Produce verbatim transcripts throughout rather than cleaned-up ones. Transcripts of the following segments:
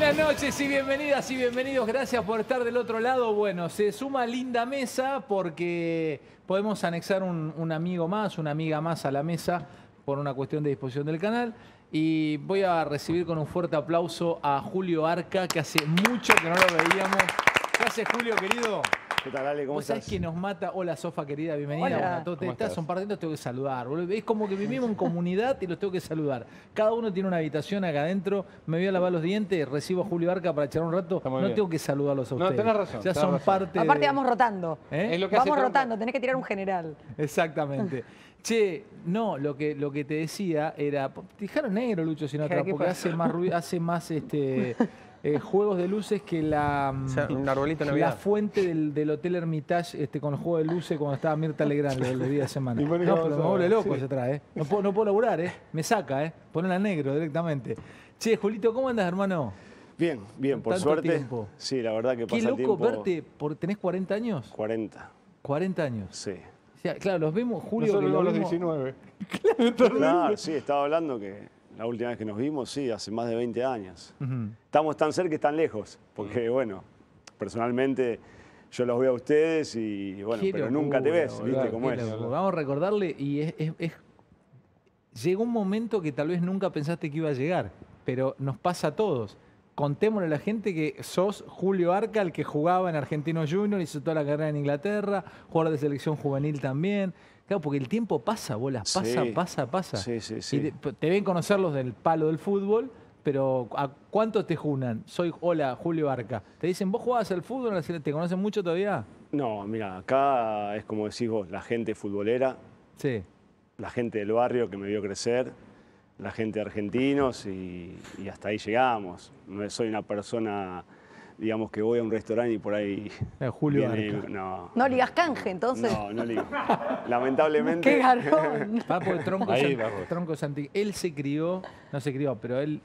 Buenas noches y bienvenidas y bienvenidos. Gracias por estar del otro lado. Bueno, se suma linda mesa porque podemos anexar un, un amigo más, una amiga más a la mesa por una cuestión de disposición del canal. Y voy a recibir con un fuerte aplauso a Julio Arca, que hace mucho que no lo veíamos. ¿Qué hace, Julio, querido? ¿Qué tal, Ale? ¿Cómo estás? ¿Sabes que nos mata? Hola, Sofa, querida, bienvenida. Hola. Bueno, todo, te, estás un par de minutos, tengo que saludar. Boludo. Es como que vivimos en comunidad y los tengo que saludar. Cada uno tiene una habitación acá adentro. Me voy a lavar los dientes, recibo a Julio Arca para echar un rato. No bien. tengo que saludarlos a ustedes. No, tenés razón. Ya tenés son razón. parte Aparte de... vamos rotando. ¿Eh? Es lo que Vamos hace rotando, Trump. tenés que tirar un general. Exactamente. Che, no, lo que, lo que te decía era... Te dejaron negro, Lucho, si no ¿Qué- atrás, qué porque pasa? hace más, ruido, hace más este, eh, juegos de luces que la... O sea, un arbolito de La Navidad. fuente del, del Hotel Hermitage este, con el juego de luces cuando estaba Mirta Legrand el día de semana. Y No, bueno, pero vamos me a- vuelve loco sí. se trae, ¿eh? No puedo, no puedo laburar, ¿eh? Me saca, ¿eh? Ponela negro directamente. Che, Julito, ¿cómo andas, hermano? Bien, bien, por Tanto suerte. tiempo. Sí, la verdad que Qué pasa el loco tiempo. verte, por, ¿tenés cuarenta años? cuarenta, cuarenta años. sí. O sea, claro, los vemos, Julio, Nosotros que lo a los vimos- diecinueve. Claro, sí, estaba hablando que la última vez que nos vimos, sí, hace más de veinte años. Ujú. Estamos tan cerca y tan lejos, porque bueno, personalmente yo los veo a ustedes y bueno, Qué pero locura, nunca te ves, boludo, ¿viste cómo qué es? locura. Vamos a recordarle y es, es- es- llegó un momento que tal vez nunca pensaste que iba a llegar, pero nos pasa a todos. Contémosle a la gente que sos Julio Arca, el que jugaba en Argentinos Juniors, hizo toda la carrera en Inglaterra, jugador de selección juvenil también. Claro, porque el tiempo pasa, bolas, pasa, Sí. pasa, pasa. Sí, sí, sí. Y de- te ven conocer los del palo del fútbol, pero ¿a cuántos te junan? Soy, hola, Julio Arca. Te dicen, ¿vos jugabas al fútbol? ¿Te conocen mucho todavía? No, mira, acá es como decís vos, la gente futbolera, Sí. la gente del barrio que me vio crecer, la gente de argentinos y, y hasta ahí llegamos. No soy una persona, digamos, que voy a un restaurante y por ahí... Eh, Julio viene- Arca. No, No ligas canje, entonces. no, no ligo. Lamentablemente... ¡Qué garrón! Va por Tronco, Ahí Sant- va, pues. Tronco Santi. Él se crió, no se crió, pero él,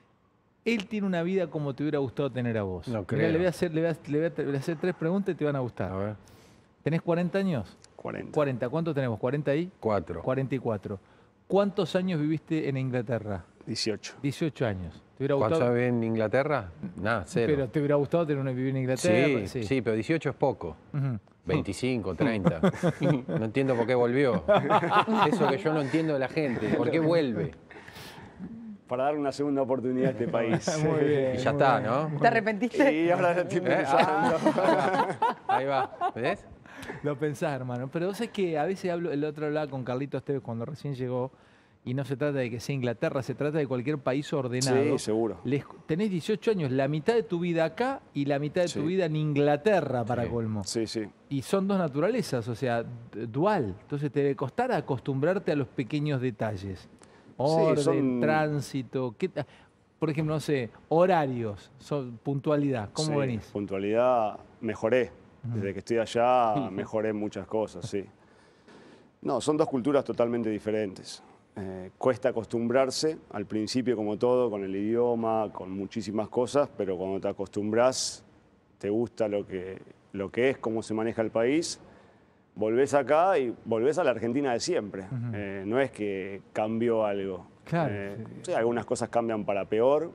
él tiene una vida como te hubiera gustado tener a vos. No Mirá, creo. le voy a hacer, le voy a, le voy a- le voy a hacer tres preguntas y te van a gustar. A ver. ¿Tenés cuarenta años? cuarenta. cuarenta. ¿Cuántos tenemos? ¿cuarenta ahí? Cuatro. cuarenta y cuatro. ¿Cuántos años viviste en Inglaterra? dieciocho. dieciocho años. ¿Te hubiera ¿Cuánto gustado? vive en Inglaterra? Nada, cero. Pero te hubiera gustado tener una vivir en Inglaterra. sí, sí, pero dieciocho es poco. Ujú. veinticinco, treinta. No entiendo por qué volvió. Eso que yo no entiendo de la gente. ¿Por qué vuelve? Para dar una segunda oportunidad a este país. Muy bien. Y ya muy está, bien. ¿no? ¿Te arrepentiste? Y ahora estoy ¿Eh? pensando. Ah, ahí va. ¿Ves? Lo pensás, hermano. Pero vos sabés que a veces hablo, el otro hablaba con Carlitos Tevez cuando recién llegó, y no se trata de que sea Inglaterra, se trata de cualquier país ordenado. Sí, seguro. Les- tenés dieciocho años, la mitad de tu vida acá y la mitad de tu Sí. vida en Inglaterra, para Sí. colmo. Sí, sí. Y son dos naturalezas, o sea, d- dual. Entonces te debe costar acostumbrarte a los pequeños detalles. Orden, son- tránsito, ¿qué ta- por ejemplo, no sé, horarios, son, puntualidad, ¿cómo Sí, venís? Puntualidad, mejoré. Desde que estoy allá mejoré muchas cosas, sí. No, son dos culturas totalmente diferentes. Eh, cuesta acostumbrarse al principio, como todo, con el idioma, con muchísimas cosas, pero cuando te acostumbras, te gusta lo que, lo que es, cómo se maneja el país, volvés acá y volvés a la Argentina de siempre. Eh, no es que cambió algo. Claro, Eh, sí. sí, algunas cosas cambian para peor,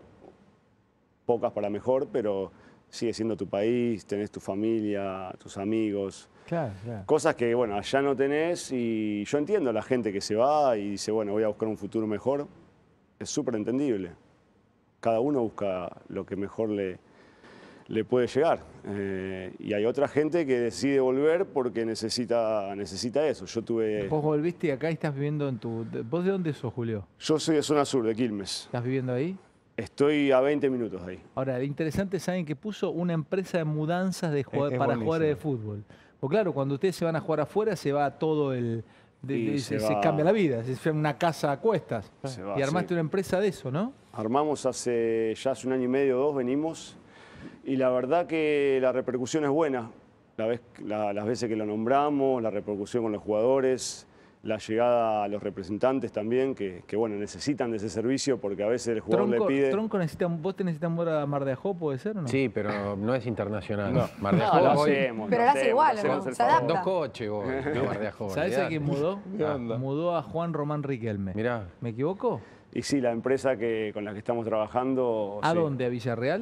pocas para mejor, pero sigue siendo tu país, tenés tu familia, tus amigos. Claro, claro. Cosas que, bueno, allá no tenés y yo entiendo a la gente que se va y dice, bueno, voy a buscar un futuro mejor. Es súper entendible. Cada uno busca lo que mejor le, le puede llegar. Eh, y hay otra gente que decide volver porque necesita, necesita eso. Yo tuve... Vos volviste y acá estás viviendo en tu... ¿Vos de dónde sos, Julio? Yo soy de zona sur, de Quilmes. ¿Estás viviendo ahí? Estoy a veinte minutos de ahí. Ahora, interesante, saben que puso una empresa de mudanzas de jugad- Es- es para buenísimo. jugadores de fútbol. Porque claro, cuando ustedes se van a jugar afuera, se va todo el... de- Y de- se se, se va- cambia la vida, se hace una casa a cuestas. Se va, y armaste sí. una empresa de eso, ¿no? Armamos hace ya hace un año y medio o dos, venimos, y la verdad que la repercusión es buena. La vez, la- las veces que lo nombramos, la repercusión con los jugadores, la llegada a los representantes también, que, que, bueno, necesitan de ese servicio porque a veces el jugador Tronco, le pide... Tronco necesita, vos te necesitas mover a Mar de Ajó, ¿puede ser o no? Sí, pero no es internacional. Mar de No, Ajó, lo voy- hacemos, Pero lo lo hace hacemos, igual, lo ¿o no? hacemos el Se favor. adapta. Dos coches, voy. No, Mar de Ajó. ¿Sabés a quién mudó? ¿Qué onda? Mudó a Juan Román Riquelme. Mirá. ¿Me equivoco? Y sí, la empresa que, con la que estamos trabajando... ¿A sí. dónde? ¿A Villarreal?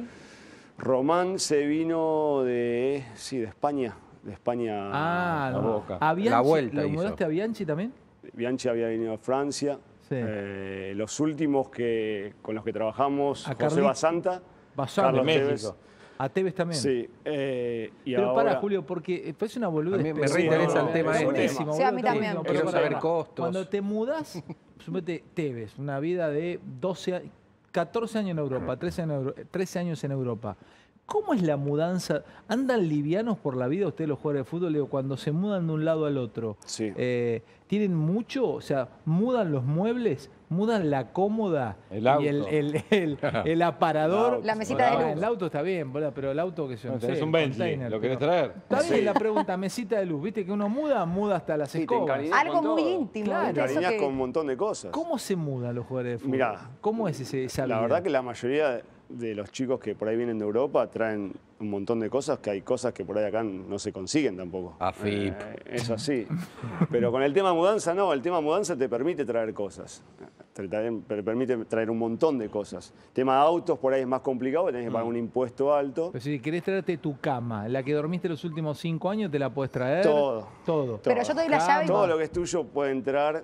Román se vino de, sí, de España, de España Ah, a no. Boca. ¿A Bianchi? La vuelta ¿Lo hizo. mudaste a Bianchi también? Bianchi había venido a Francia. Sí. Eh, los últimos que, con los que trabajamos, A José Carli- Basanta, Basanta. Carlos De Tevez. México. A Tevez también. Sí, eh, y Pero ahora... para, Julio, porque parece una boludez. A mí me pero- reinteresa el tema es este. buenísimo, Sí, a boludo, mí está también. buenísimo, Quiero pero saber pará, costos. Cuando te mudás, sumete Tevez, una vida de doce, a- catorce años en Europa, trece años en Euro- trece años en Europa. ¿Cómo es la mudanza? ¿Andan livianos por la vida ustedes los jugadores de fútbol? Digo, cuando se mudan de un lado al otro, Sí. eh, ¿tienen mucho? O sea, ¿mudan los muebles? ¿Mudan la cómoda? El Y auto. el, el, el- el aparador. La mesita de Ah, luz. El auto está bien, boludo, pero el auto que yo no, No, sé. tenés un el Bentley, container, ¿lo querés pero- traer? Está bien Sí. la pregunta, mesita de luz. ¿Viste que uno muda? Muda hasta las Sí, te escobas. encariñás Algo con muy todo. íntimo. Claro. ¿viste? Eso Cariñas que- con un montón de cosas. ¿Cómo se mudan los jugadores de fútbol? Mirá, ¿Cómo es ese, esa La vida? verdad que la mayoría de los chicos que por ahí vienen de Europa traen un montón de cosas que hay cosas que por ahí acá no se consiguen tampoco. Afip. Eh, es así. Pero con el tema mudanza no, el tema mudanza te permite traer cosas. Te, te- te permite traer un montón de cosas. Tema autos por ahí es más complicado, porque tenés que pagar un impuesto alto. Pero si querés traerte tu cama, la que dormiste los últimos cinco años, te la puedes traer. Todo. Todo. Pero yo te doy la Cama, llave y Todo vos- lo que es tuyo puede entrar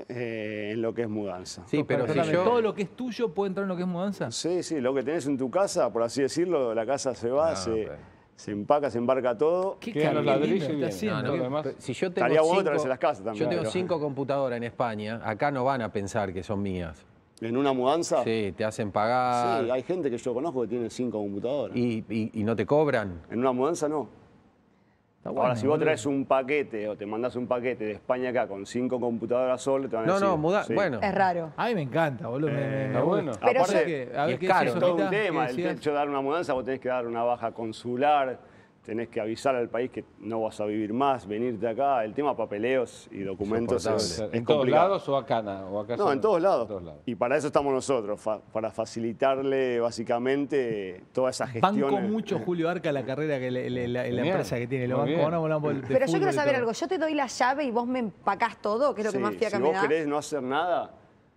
eh, en lo que es mudanza. Sí, pero si Perdóname, yo... ¿todo lo que es tuyo puede entrar en lo que es mudanza? Sí, sí, lo que tenés en tu casa, por así decirlo, la casa se va, Ah, se, ok. se empaca, se embarca todo. ¿Qué Quedan los cariño ladrillos y está vienen. haciendo? No, Lo no, demás- pero si yo tengo Estaría bueno cinco, traerse las casas también, yo tengo pero- cinco computadoras en España, acá no van a pensar que son mías. En una mudanza, sí, Sí, te hacen pagar hay gente que yo conozco que tiene cinco computadoras. y, y- y no te cobran. En una mudanza no. Está Ahora, bueno, si vos boludo. traes un paquete o te mandás un paquete de España acá con cinco computadoras solo, te van a No, decir... no, muda, sí. bueno. Es raro. A mí me encanta, boludo. me- me- Eh, me está gusta. bueno. Pero Aparte, yo- Que- a ver, y es ¿qué caro. decías, es todo un Sofita? tema. ¿Qué El decías? hecho de dar una mudanza, vos tenés que dar una baja consular, tenés que avisar al país que no vas a vivir más, venirte acá. El tema papeleos y documentos es, Insoportable. es ¿En todos complicado. lados o acá? na- O acá No, solo? en todos lados. En todos lados. Y para eso estamos nosotros, fa- para facilitarle básicamente toda esa gestión. Banco mucho Julio Arca la carrera que le- le- la, la Genial. empresa que tiene. Lo Muy banco, bien. no hablamos de Pero yo fútbol quiero y saber todo. algo. Yo te doy la llave y vos me empacás todo, que es lo que Sí, más fiaca si me vos da. querés no hacer nada,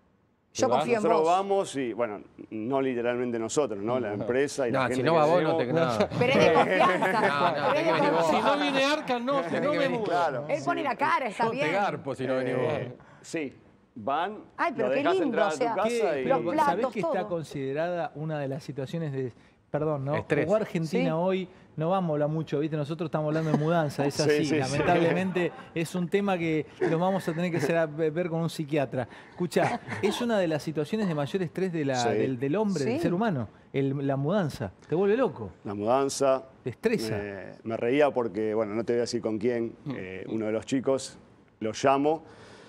Yo vas, confío en nosotros vos. vamos y, bueno, no literalmente nosotros, ¿no? La empresa y la No, gente si no que va vos, no tenemos. te nada. Pero es de confianza. No, no, Pero es tenés de que venir vos. Si confianza. no viene Arca, no, si Tenés no que me venir. mudo. Claro. Él pone la cara, está Yo bien. te garpo si no venís vos. Eh, sí, van, Ay, pero lo qué dejás lindo, entrar a o tu sea, casa ¿Qué? y... los Pero, platos, ¿sabés que está todo. considerada una de las situaciones de... Perdón, ¿no? Estrés. Jugar Argentina Sí. hoy no vamos a hablar mucho, ¿viste? Nosotros estamos hablando de mudanza, es Sí, así. sí, sí. Lamentablemente es un tema que lo vamos a tener que hacer a- ver con un psiquiatra. Escucha, es una de las situaciones de mayor estrés de la- Sí. del, del hombre, del Sí. ser humano, el- la mudanza. Te vuelve loco, La mudanza. te estresa. Me, me reía porque, bueno, no te voy a decir con quién, eh, uno de los chicos, lo llamo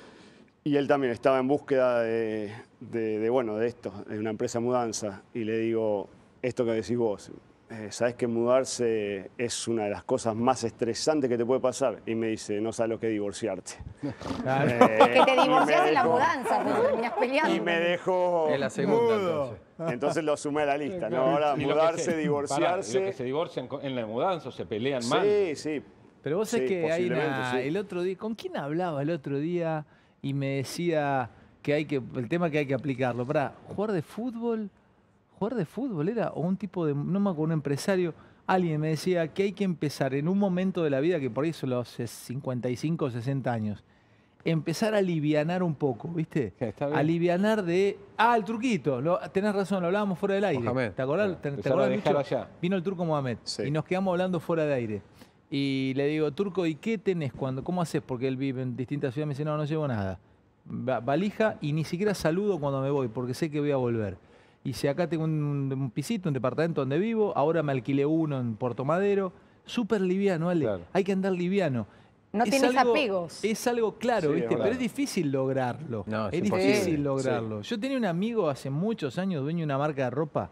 y él también estaba en búsqueda de, de- de, bueno, de esto, de una empresa de mudanza. Y le digo, esto que decís vos, eh, sabés que mudarse es una de las cosas más estresantes que te puede pasar. Y me dice, no sabes lo que es divorciarte. Claro. Eh, Que te y me divorcias en la dejó- mudanza, porque terminás peleando. Y me dejó Es la segunda, mudo. entonces. Entonces lo sumé a la lista, ¿no? Ahora Y lo que mudarse, se- pará, y divorciarse. lo que se divorcian con- en la mudanza o se pelean mal. Sí, sí. Pero vos sabés Sí, que hay posiblemente, una, sí. el otro día, ¿con quién hablaba el otro día? Y me decía que hay que, el tema que hay que aplicarlo. Para jugar de fútbol, jugar de fútbol era, o un tipo de, no me acuerdo, un empresario, alguien me decía que hay que empezar en un momento de la vida, que por ahí son los cincuenta y cinco, sesenta años, empezar a alivianar un poco, ¿viste? Está bien. Alivianar de, ah, el truquito, lo- tenés razón, lo hablábamos fuera del aire. Mohamed. ¿Te acordás? ¿Te, te Empezar a acordás, dejar Lucho? allá. Vino el turco Mohamed Sí. y nos quedamos hablando fuera de aire. Y le digo, Turco, ¿y qué tenés cuando? ¿Cómo haces? Porque él vive en distintas ciudades. Me dice, no, no llevo nada. Va- valija y ni siquiera saludo cuando me voy, porque sé que voy a volver. Y si acá tengo un, un pisito, un departamento donde vivo, ahora me alquilé uno en Puerto Madero. Súper liviano, Ale. Claro. Hay que andar liviano. No Es tienes algo- apegos. Es algo claro, Sí, ¿viste? es verdad. Pero es difícil lograrlo. No, es es imposible. difícil Sí. lograrlo. Yo tenía un amigo hace muchos años, dueño de una marca de ropa.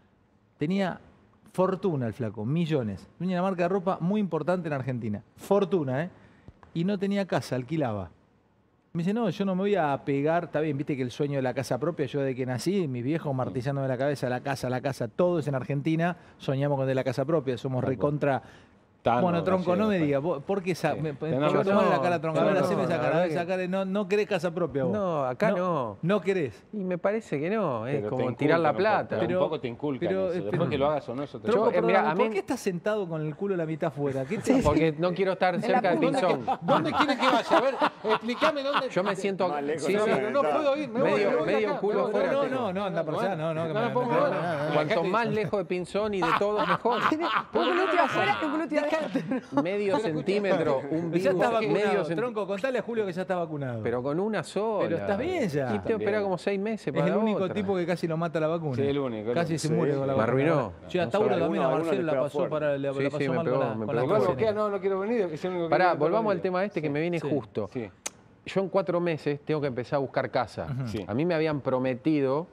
Tenía fortuna el flaco, millones. Dueño de una marca de ropa muy importante en Argentina. Fortuna, ¿eh? Y no tenía casa, alquilaba. Me dice, no, yo no me voy a pegar. Está bien, viste que el sueño de la casa propia, yo de que nací, mis viejos martillándome la cabeza, la casa, la casa, todo es en Argentina. Soñamos con de la casa propia, somos Tal cual. recontra Tano, Bueno, Tronco, no me Gallego, digas, vos, ¿por qué esa? Sí. Me, Tenés yo razón. tomar la cara Tronco, a ver, No, haceme esa la cara, a verdad ver, esa que- cara, no, no querés casa propia vos. No, acá no. No querés. Y me parece que no, es Pero te como inculcan tirar la un plata. poco, Pero- un poco te inculcan pero- eso. pero- Después que lo hagas o no, eso te Tronco, Yo, eh, perdóname, mirá, a ¿por mí- qué estás sentado con el culo la mitad afuera? ¿Qué te... Porque no quiero estar cerca del punta. pinzón. ¿Dónde quieres que vaya? A ver, explícame dónde. Yo me siento... Más lejos sí, no sí, se Pero no Está. puedo ir, me voy, Medio- me voy de medio acá, culo me voy. afuera No, tengo. no, no, anda para allá, no, no, que No me- me puedo no, mover. no, no, no. Cuanto Dejate más de- lejos de pinzón y de todo, mejor. Un glúteo afuera y un glúteo adentro. Medio centímetro, un Ya virus, está vacunado, medio centímetro. Tronco, contale a Julio que ya está vacunado. Pero con una sola. Pero estás bien ya. Y tengo que esperar como seis meses es para el la único otra. tipo que casi lo mata la vacuna. Sí, el único, el Casi único. se Sí, muere con la me vacuna. arruinó. Sí, a No Tauro sabe, también, a alguno- Marcelo alguno la le pasó pega para, la, fuerte. la Sí, pasó sí, me mal pegó, con la, me con pegó. la Vuelvo, AstraZeneca. ¿qué? No, no quiero venir. Es el único que Pará, quiero volvamos venir. al tema este que Sí. me viene Sí. justo. Sí. Yo en cuatro meses tengo que empezar a buscar casa. Sí. A mí me habían prometido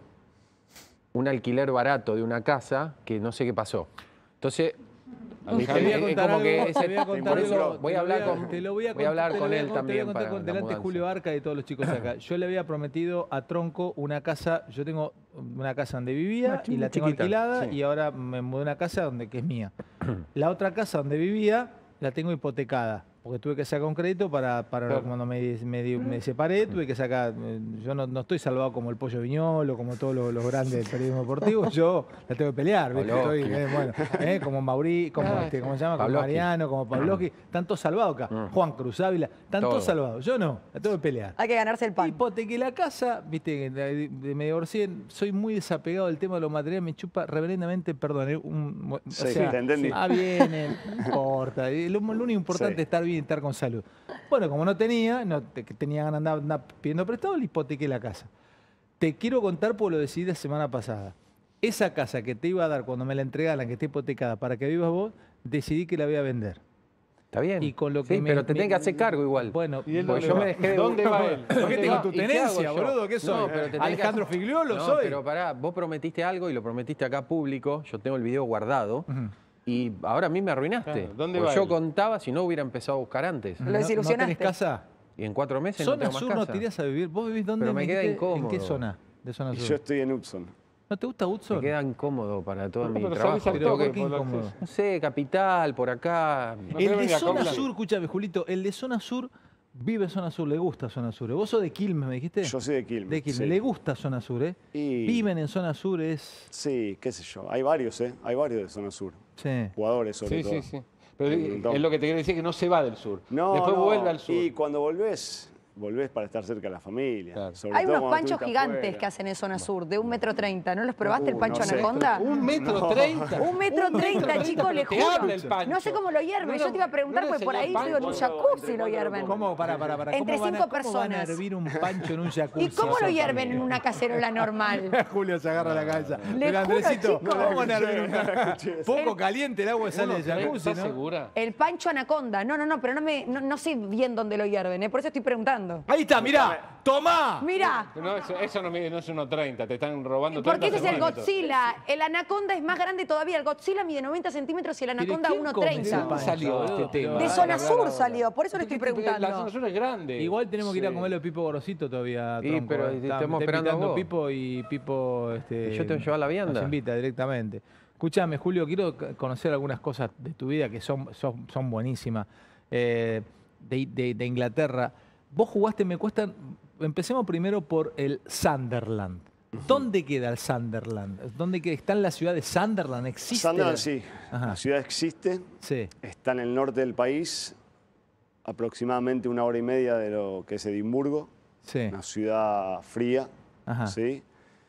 un alquiler barato de una casa que no sé qué pasó. Entonces, Te voy a es contar como que algo, ese- te voy a contar por eso algo, voy te a lo hablar con- te lo voy a voy a hablar contar- te con lo voy a él contar- también Te voy a contar para con la delante mudanza. Julio Arca y todos los chicos acá. Yo le había prometido a Tronco una casa, yo tengo una casa donde vivía y la tengo chiquita, alquilada sí. y ahora me mudé a una casa donde que es mía. La otra casa donde vivía la tengo hipotecada. Porque tuve que sacar un crédito para, para Claro. cuando me, me, di- me separé, tuve que sacar. eh, Yo no, no estoy salvado como el Pollo Viñolo, como todos los, los grandes del periodismo deportivo. Yo la tengo que pelear, ¿viste? Estoy, Pavlovsky. eh, bueno, eh, como Mauri, como Ah, este, ¿cómo se llama? Como Pavlovsky. Mariano, como Pavlovsky. Están todos salvados acá. Juan Cruz Ávila, están Todo. todos salvados. Yo no, la tengo que pelear. Hay que ganarse el pan. Hipotequé la casa, viste, de- de- me divorcié, soy muy desapegado del tema de los materiales, me chupa reverendamente, perdón, eh, un, o Sí, sea, te entendí. ah, viene, no importa, eh, lo, lo único importante Sí. es estar bien y estar con salud. Bueno, como no tenía, no te- que tenía ganas de andar, andar pidiendo prestado, le hipotequé la casa. Te quiero contar porque lo decidí la semana pasada. Esa casa que te iba a dar cuando me la entregaran, que está hipotecada para que vivas vos, decidí que la voy a vender. ¿Está bien? Y con lo que sí, me- pero te me- tenés que hacer cargo igual. Bueno, ¿Y él Porque dónde yo va? me dejé de... ¿Dónde va él? ¿Por qué ¿Dónde tengo va? tu ¿Y qué tenencia, hago yo? boludo? ¿Qué soy? No, pero te tenés que ¿Alejandro hacer- Figliolo No, soy? pero pará, vos prometiste algo y lo prometiste acá público, yo tengo el video guardado, Ujú. y ahora a mí me arruinaste. Claro, ¿dónde Porque va yo él? contaba si no hubiera empezado a buscar antes. Lo ¿No- ¿No desilusionaste. tenés casa? Y en cuatro meses no Zona tengo más Sur casa. no te irías a vivir. ¿Vos vivís dónde? Pero me queda dijiste? ¿En qué incómodo. zona de Zona Y Sur? yo estoy en Upson. ¿No te gusta Me Hudson? queda incómodo para todo No, mi pero trabajo. salís al Pero toque ¿por qué por el incómodo? acceso. No sé, capital, por acá. No El querés de venir a Zona Copland. Sur, escúchame, Julito, el de Zona Sur vive en Zona Sur, le gusta Zona Sur. ¿Vos sos de Quilmes, me dijiste? Yo soy de Quilmes. De Quilmes, sí. le gusta Zona Sur, ¿eh? Y- Viven en Zona Sur, es... Sí, qué sé yo. Hay varios, ¿eh? Hay varios de Zona Sur. Sí. Jugadores, sobre Sí, todo. sí, sí. Pero Un montón. es lo que te quiero decir, que no se va del sur. No, Después no, vuelve al sur. Y cuando volvés, volvés para estar cerca de la familia. Claro. Sobre Hay todo unos cuando panchos estuviste gigantes afuera. que hacen en zona sur, de un metro treinta. ¿No los probaste el Uh, pancho no sé. anaconda? Un metro treinta. Un metro treinta, chicos, le Te juro. habla el pancho. No sé cómo lo hierven. Yo te iba a preguntar, no porque por le ahí enseñó digo, en un pancho. jacuzzi lo hierven. ¿Cómo? Para, para, para. Entre ¿Cómo van a- cinco ¿Cómo van a personas. hervir un pancho en un jacuzzi? ¿Y cómo lo hierven en una cacerola normal? Julio se agarra la cabeza. Le Pero juro, Andresito, chicos. ¿cómo van a hervir un escuché eso. Poco caliente el agua sale del jacuzzi, ¿Estás ¿no? segura? El pancho anaconda. No, no, no, pero no, me, no, no sé bien dónde lo hierven, ¿eh? Por eso estoy preguntando. Ahí está, mirá. ¡Tomá! Mira, No, eso, eso no, mide, no es uno treinta, te están robando porque treinta ese es el centímetros. Godzilla. El anaconda es más grande todavía. El Godzilla mide noventa centímetros y el anaconda ¿quién uno come ¿De ese treinta. dónde salió No, este tema? De Ah, zona Hablar sur ahora. salió, por eso le estoy La zona preguntando. sur es grande. Igual tenemos que ir a Sí. comerlo de Pipo Gorosito todavía, Y, Tronco, pero eh. te Está- estamos me está esperando a invitando vos. Pipo y Pipo... Este, Y yo te voy a llevar la vianda. Nos invita directamente. Escúchame, Julio, quiero c- conocer algunas cosas de tu vida que son, son, son buenísimas. Eh, de, de- de Inglaterra. Vos jugaste, me cuestan... Empecemos primero por el Sunderland. ¿Dónde queda el Sunderland? ¿Dónde queda? ¿Está en la ciudad de Sunderland? ¿Existe? Sunderland, sí. Ajá. La ciudad existe. Sí. Está en el norte del país, aproximadamente una hora y media de lo que es Edimburgo. Sí. Una ciudad fría, Ajá. ¿sí?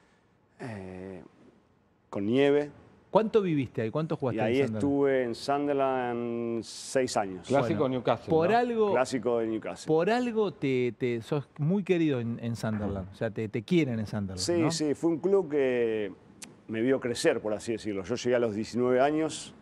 Eh, con nieve. ¿Cuánto viviste ahí? ¿Cuánto Y jugaste ahí en Sunderland? estuve en Sunderland seis años. Clásico Bueno, Newcastle. Por ¿no? algo... Clásico de Newcastle. Por algo te, te- sos muy querido en, en Sunderland. O sea, te, te quieren en Sunderland. Sí, ¿no? sí, fue un club que me vio crecer, por así decirlo. Yo llegué a los diecinueve años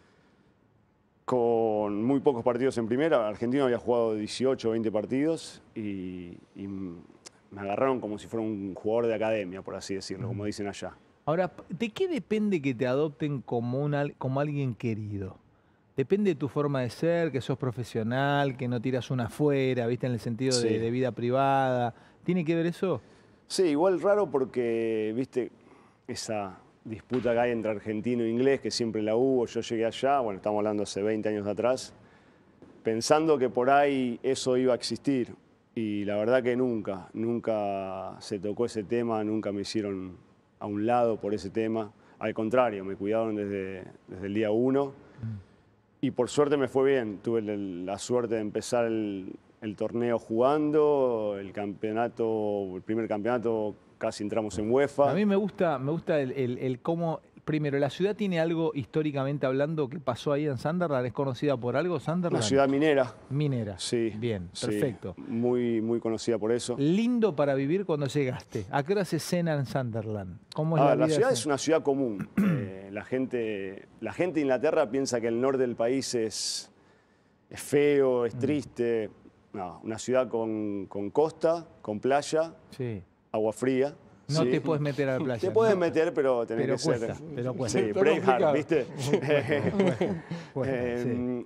con muy pocos partidos en primera. Argentino había jugado dieciocho, veinte partidos y, y me agarraron como si fuera un jugador de academia, por así decirlo, como dicen allá. Ahora, ¿de qué depende que te adopten como, un, al- como alguien querido? ¿Depende de tu forma de ser, que sos profesional, que no tiras una afuera, ¿viste? En el sentido de, Sí. de vida privada. ¿Tiene que ver eso? Sí, igual raro porque, viste, esa disputa que hay entre argentino e inglés, que siempre la hubo. Yo llegué allá, bueno, estamos hablando hace veinte años atrás, pensando que por ahí eso iba a existir. Y la verdad que nunca, nunca se tocó ese tema, nunca me hicieron a un lado por ese tema. Al contrario, me cuidaron desde, desde el día uno. Y por suerte me fue bien. Tuve el- la suerte de empezar el, el torneo jugando, el campeonato, el primer campeonato casi entramos en UEFA. A mí me gusta, me gusta el, el- el cómo. Primero, la ciudad tiene algo históricamente hablando que pasó ahí en Sunderland. ¿Es conocida por algo Sunderland? Una ciudad minera. Minera. Sí. Bien, sí, perfecto. muy, muy conocida por eso. Lindo para vivir cuando llegaste. ¿A qué hora se cena en Sunderland? ¿Cómo es A la ver, la vida ciudad de es una ciudad común. Eh, la, gente, la gente de Inglaterra piensa que el norte del país es, es feo, es triste. No, una ciudad con, con costa, con playa, Sí. agua fría. No sí. te puedes meter a la playa. Te puedes ¿no? meter, pero tenés Pero que ser. cuesta, pero cuesta. Sí, Está Braveheart, complicado. ¿viste? Cuesta, sí. Em,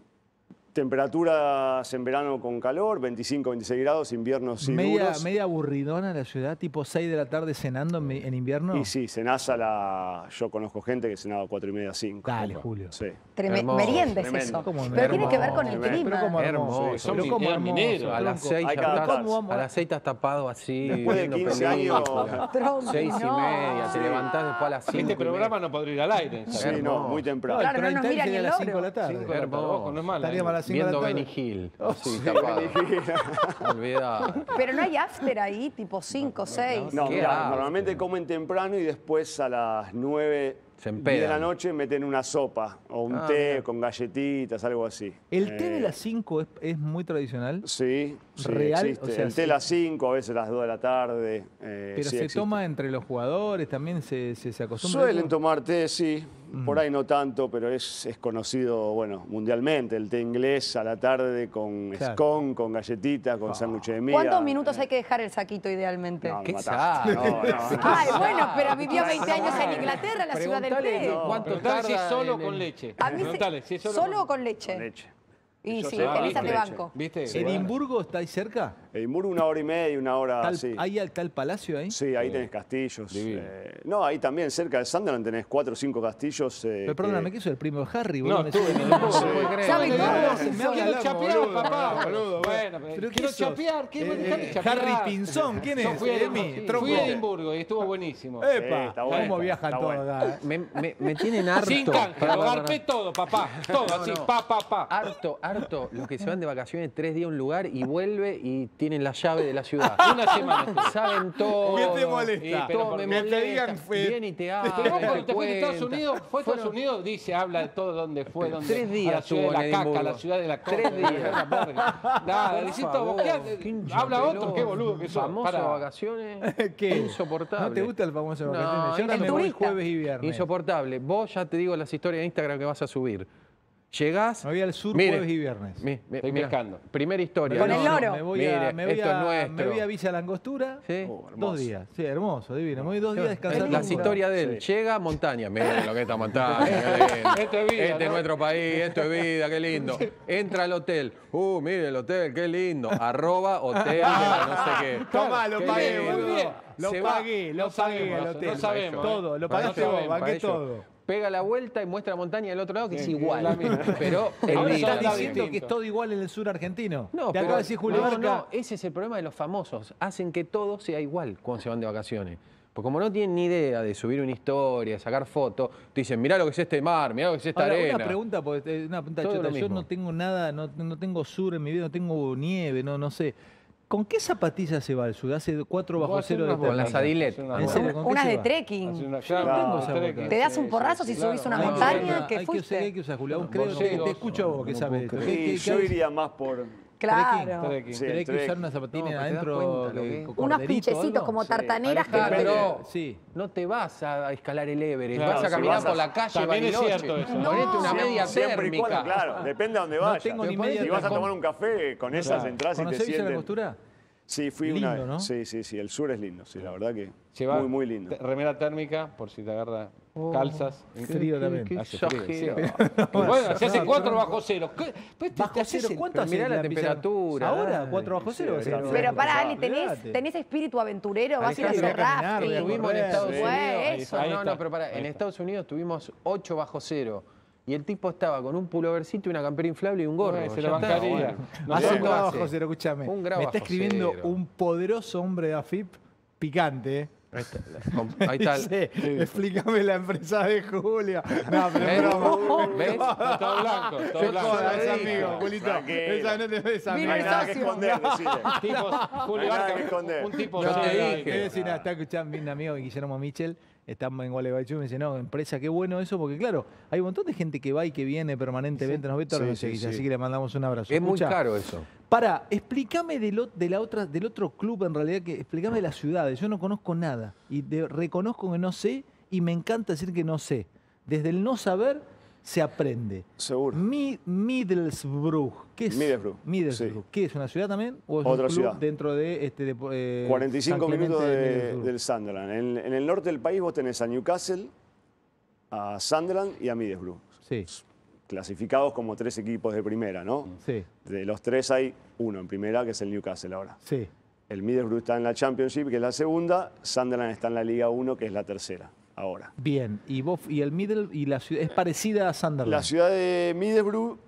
Temperaturas en verano con calor, veinticinco, veintiséis grados, inviernos sí Media, duros. media aburridona la ciudad, tipo seis de la tarde cenando en, en invierno. Y sí, cenás a la... Yo conozco gente que cenaba a cuatro y media, cinco. Dale, Julio. Sí. Treme- Hermoso, merienda es tremendo. eso. ¿Cómo Pero hermoso? tiene que ver con el Tremendo. clima. Pero como Hermoso. hermoso. Son Pero como eran hermoso. mineros. A las tronco. seis Hay ya que estás, adaptarse. a las seis estás tapado así, Después de viendo quince películas. años- Tronco, Seis y no. media, te levantás después a las cinco. Este y programa no podría ir al aire. Sí, ¿sabes? no, Hermoso. muy temprano. Claro, no nos Prime time mira ni sería el a las cinco de la logro. tarde. Cinco de la tarde, Hermoso. ojo, no es mala. Estaríamos a las cinco de Viendo la tarde. Benny Hill, así tapado. Olvidá. Pero no hay after ahí, tipo cinco, seis. No, ¿Qué mirá, haces? normalmente comen temprano y después a las nueve Se diez de la empedan. noche meten una sopa o un Ah, té mirá. con galletitas, algo así. ¿El té Eh, de las cinco es, es muy tradicional? Sí, sí, Real, existe. o sea, el té sí. a las cinco, a veces a las dos de la tarde. eh, Pero sí se existe. toma entre los jugadores, también se, se, se acostumbra. a Suelen eso? tomar té, sí. Mm. Por ahí no tanto, pero es, es conocido, bueno, mundialmente. El té inglés a la tarde con Claro. scone, con galletitas, con sándwich de miga. ¿Cuántos minutos hay que dejar el saquito idealmente? No, me ¿Qué matás. sabe? No, no, no. Ay, bueno, pero vivió veinte años en Inglaterra, la ciudad del Preguntale té. no, cuánto Preguntale si es tarda solo en con el- leche. A mí se- Preguntale si es solo, ¿Solo o con con leche? Con leche. Y Yo sí, soy- Elisa con te leche. banco. ¿Viste? ¿Edimburgo está ahí cerca? Edimburgo una hora y media, una hora, ¿Tal- Ah, sí. ¿Hay al tal palacio ahí? Sí, ahí tenés castillos. Divino. eh, no, ahí también, cerca de Sunderland tenés cuatro o cinco castillos. eh, Pero perdóname, que- ¿qué es el primo de Harry? No, boludo? Me estuve decís- en Edimburgo. No puedo creer. ¿Saben Boludo. todos? Me habla Quiero loco, chapear, boludo, papá. boludo. Bueno, ¿Pero pero qué quiero sos? chapear. ¿Qué Eh, dejame eh, chapear. Harry Pinzón, ¿quién Yo es? fui a, Emi, tronco. fui a Edimburgo y estuvo buenísimo. ¡Epa! Sí, está bueno, ¿Cómo viajan está todos bueno. acá? eh? Me, me- me tienen harto. Sin canje, Pará, lo pará, garpé pará. todo, papá. Todo así, no. pa, pa, pa. Harto, harto, los que se van de vacaciones tres días a un lugar y vuelve y tienen la llave de la ciudad. Una semana. Saben todo. ¿Qué te molesta? Y todo Pero me que te digan, molesta. fue- Viene y te Pero vos habla, cuando te te fuiste a Estados cuenta. Unidos, fue a Estados Fueron- Unidos, dice, habla de todo, dónde fue, dónde Tres días a la ciudad de estuvo la en caca, a la Edimburgo. ciudad de la coca. Tres días. la verga. Nada, Por Luisito, favor, vos qué haces? qué hincha Habla pelota. otro, qué boludo que sos. Famoso Pará. de vacaciones. ¿Qué? Insoportable. ¿No te gusta el famoso No, vacaciones? Yo ahora el me voy turista. jueves y viernes. Insoportable. Vos ya te digo las historias de Instagram que vas a subir. Llegás. Me voy al sur Mire, jueves y viernes. mi- mi- Estoy mira, pescando. Primera historia. Con No, el no, loro. Me voy, Mire, a, me, voy esto a, es nuestro. me voy a Villa Langostura. ¿Sí? Oh, hermoso. Dos días. Sí, hermoso, divino. Me voy dos días descansando. Las historias de él. Sí. Llega montaña. Miren lo que es esta montaña. Qué lindo. Esto es vida, Este es ¿no? nuestro país. Esto es vida. Qué lindo. Entra al hotel. Uh, mire el hotel. Qué lindo. Arroba hotel. de la no sé qué. Tomá, lo Qué pagué, lindo. boludo. Lo Se va. pagué, lo No pagué sabemos, al no hotel. sabemos, Todo, ¿eh? lo Para pagaste ellos, vos, para banqué ellos. todo. Pega la vuelta y muestra montaña del otro lado que es Sí, igual. la misma. Pero en Ahora Villa. ¿Estás está diciendo distinto. que es todo igual en el sur argentino? No, Te pero acaba de decir Julio no, Barca. no, ese es el problema de los famosos. Hacen que todo sea igual cuando se van de vacaciones. Porque como no tienen ni idea de subir una historia, de sacar fotos, te dicen, mirá lo que es este mar, mirá lo que es esta Ahora, arena. una pregunta, porque, eh, una pregunta Todo chota. lo Yo mismo. no tengo nada, no, no tengo sur en mi vida, no tengo nieve, no, no sé. ¿Con qué zapatillas se va al sur? Hace cuatro bajo Vos haces cero de unas Con las temperatura. Adilet. Hacer unas ¿En serio? ¿Con qué Unas se de va? Hacer trekking. una- Yo no claro, tengo esa trekking. boca. Te das Sí, un porrazo sí, si claro. subís una Hay que montaña usar- que hay que fuiste. usar, hay que usar, Julio. Creo que Borcegos. te escucho a vos, que No sabes. puedo ¿Qué- Y qué- yo qué- iría más por... Claro. Trekking. Sí, Pero hay el que trek. usar una zapatina No, pero te das adentro, cuenta lo de- que- con Unos corderito, pinchecitos algo. como Sí. tartaneras que... Alejandro, Pero- sí. no te vas a escalar el Everest, Claro, vas a si caminar vas a- por la calle También es Bariloche. cierto eso. No. Ponete una media Siempre y térmica. cuando, claro, depende a dónde vayas. tengo ni Si media vas a térmica. tomar un café, con esas Claro. entras y te ¿Conocés Villa sienten... Langostura? Sí, fui Lindo, una vez. ¿no? Sí, sí, sí. El sur es lindo, sí, la verdad que Lleva muy, muy lindo. te- remera térmica, por si te agarra calzas. Frío también. qué Hace frío, sí. exagerado. Bueno, se hace no, cuatro no. bajo cero. ¿Qué? Pues te- Bajo te haces cero, el- ¿cuánto pero hace mirá la pizarra? temperatura, ¿Ahora? dale. ¿cuatro bajo Sí, cero? sí, Cero. sí. Pero pará, Ali, Olvídate. ¿tenés, ¿tenés espíritu aventurero? ¿Vas a ir a Alejandro, hacer voy a rap? caminar, voy a Estuvimos en correr, Estados sí. Unidos. Fue eso. Ahí no, está, no, pero pará, ahí en está. Estados Unidos tuvimos ocho bajo cero. Y el tipo estaba con un pullovercito y una campera inflable y un gorro. Bueno, se Ya lo está, bancaría. bueno. No Hace sé un ¿cuánto grado hace? bajo cero, escúchame. Un grado Me está bajo escribiendo cero. un poderoso hombre de AFIP picante, ¿eh? Ahí está, ahí está. Dice, explícame la empresa de Julio. No, pero ¿Ves? es broma. ¿Ves? Todo blanco, todo No blanco. jodas, es Yo lo amigo, dije. Julito. Tranquilo. Esa no te ves No Vino hay el nada que socio. esconder, decile. Tipos, Julio hay nada Barca, que esconder. un tipo Yo te serio, dije. ahí. Quiero decir, nada, está escuchando mi amigo Guillermo Michel, estamos en Gualeguaychú, y me dice, no, empresa, qué bueno eso, porque claro, hay un montón de gente que va y que viene permanentemente, nos ve todas Sí, las noches, sí, Guille, sí. así que le mandamos un abrazo. Es muy Escucha, caro eso. Para, explícame de lo- de la otra, del otro club, en realidad, que explícame de las ciudades. Yo no conozco nada y de- reconozco que no sé y me encanta decir que no sé. Desde el no saber se aprende. Seguro. Mi, Middlesbrough, ¿qué es? Middlesbrough, Middlesbrough. ¿Qué es? ¿Una ciudad también? ¿O es Otra un club ciudad. dentro de este de, eh, cuarenta y cinco San Clemente minutos de- Middlesbrough? del Sunderland. En, en el norte del país vos tenés a Newcastle, a Sunderland y a Middlesbrough. Sí, Clasificados como tres equipos de primera, ¿no? sí, De los tres hay uno en primera, que es el Newcastle ahora. sí. El Middlesbrough está en la Championship, que es la segunda. Sunderland está en la Liga uno, que es la tercera, ahora. Bien. Y vos y el Middle y la ciudad es parecida a Sunderland. La ciudad de Middlesbrough,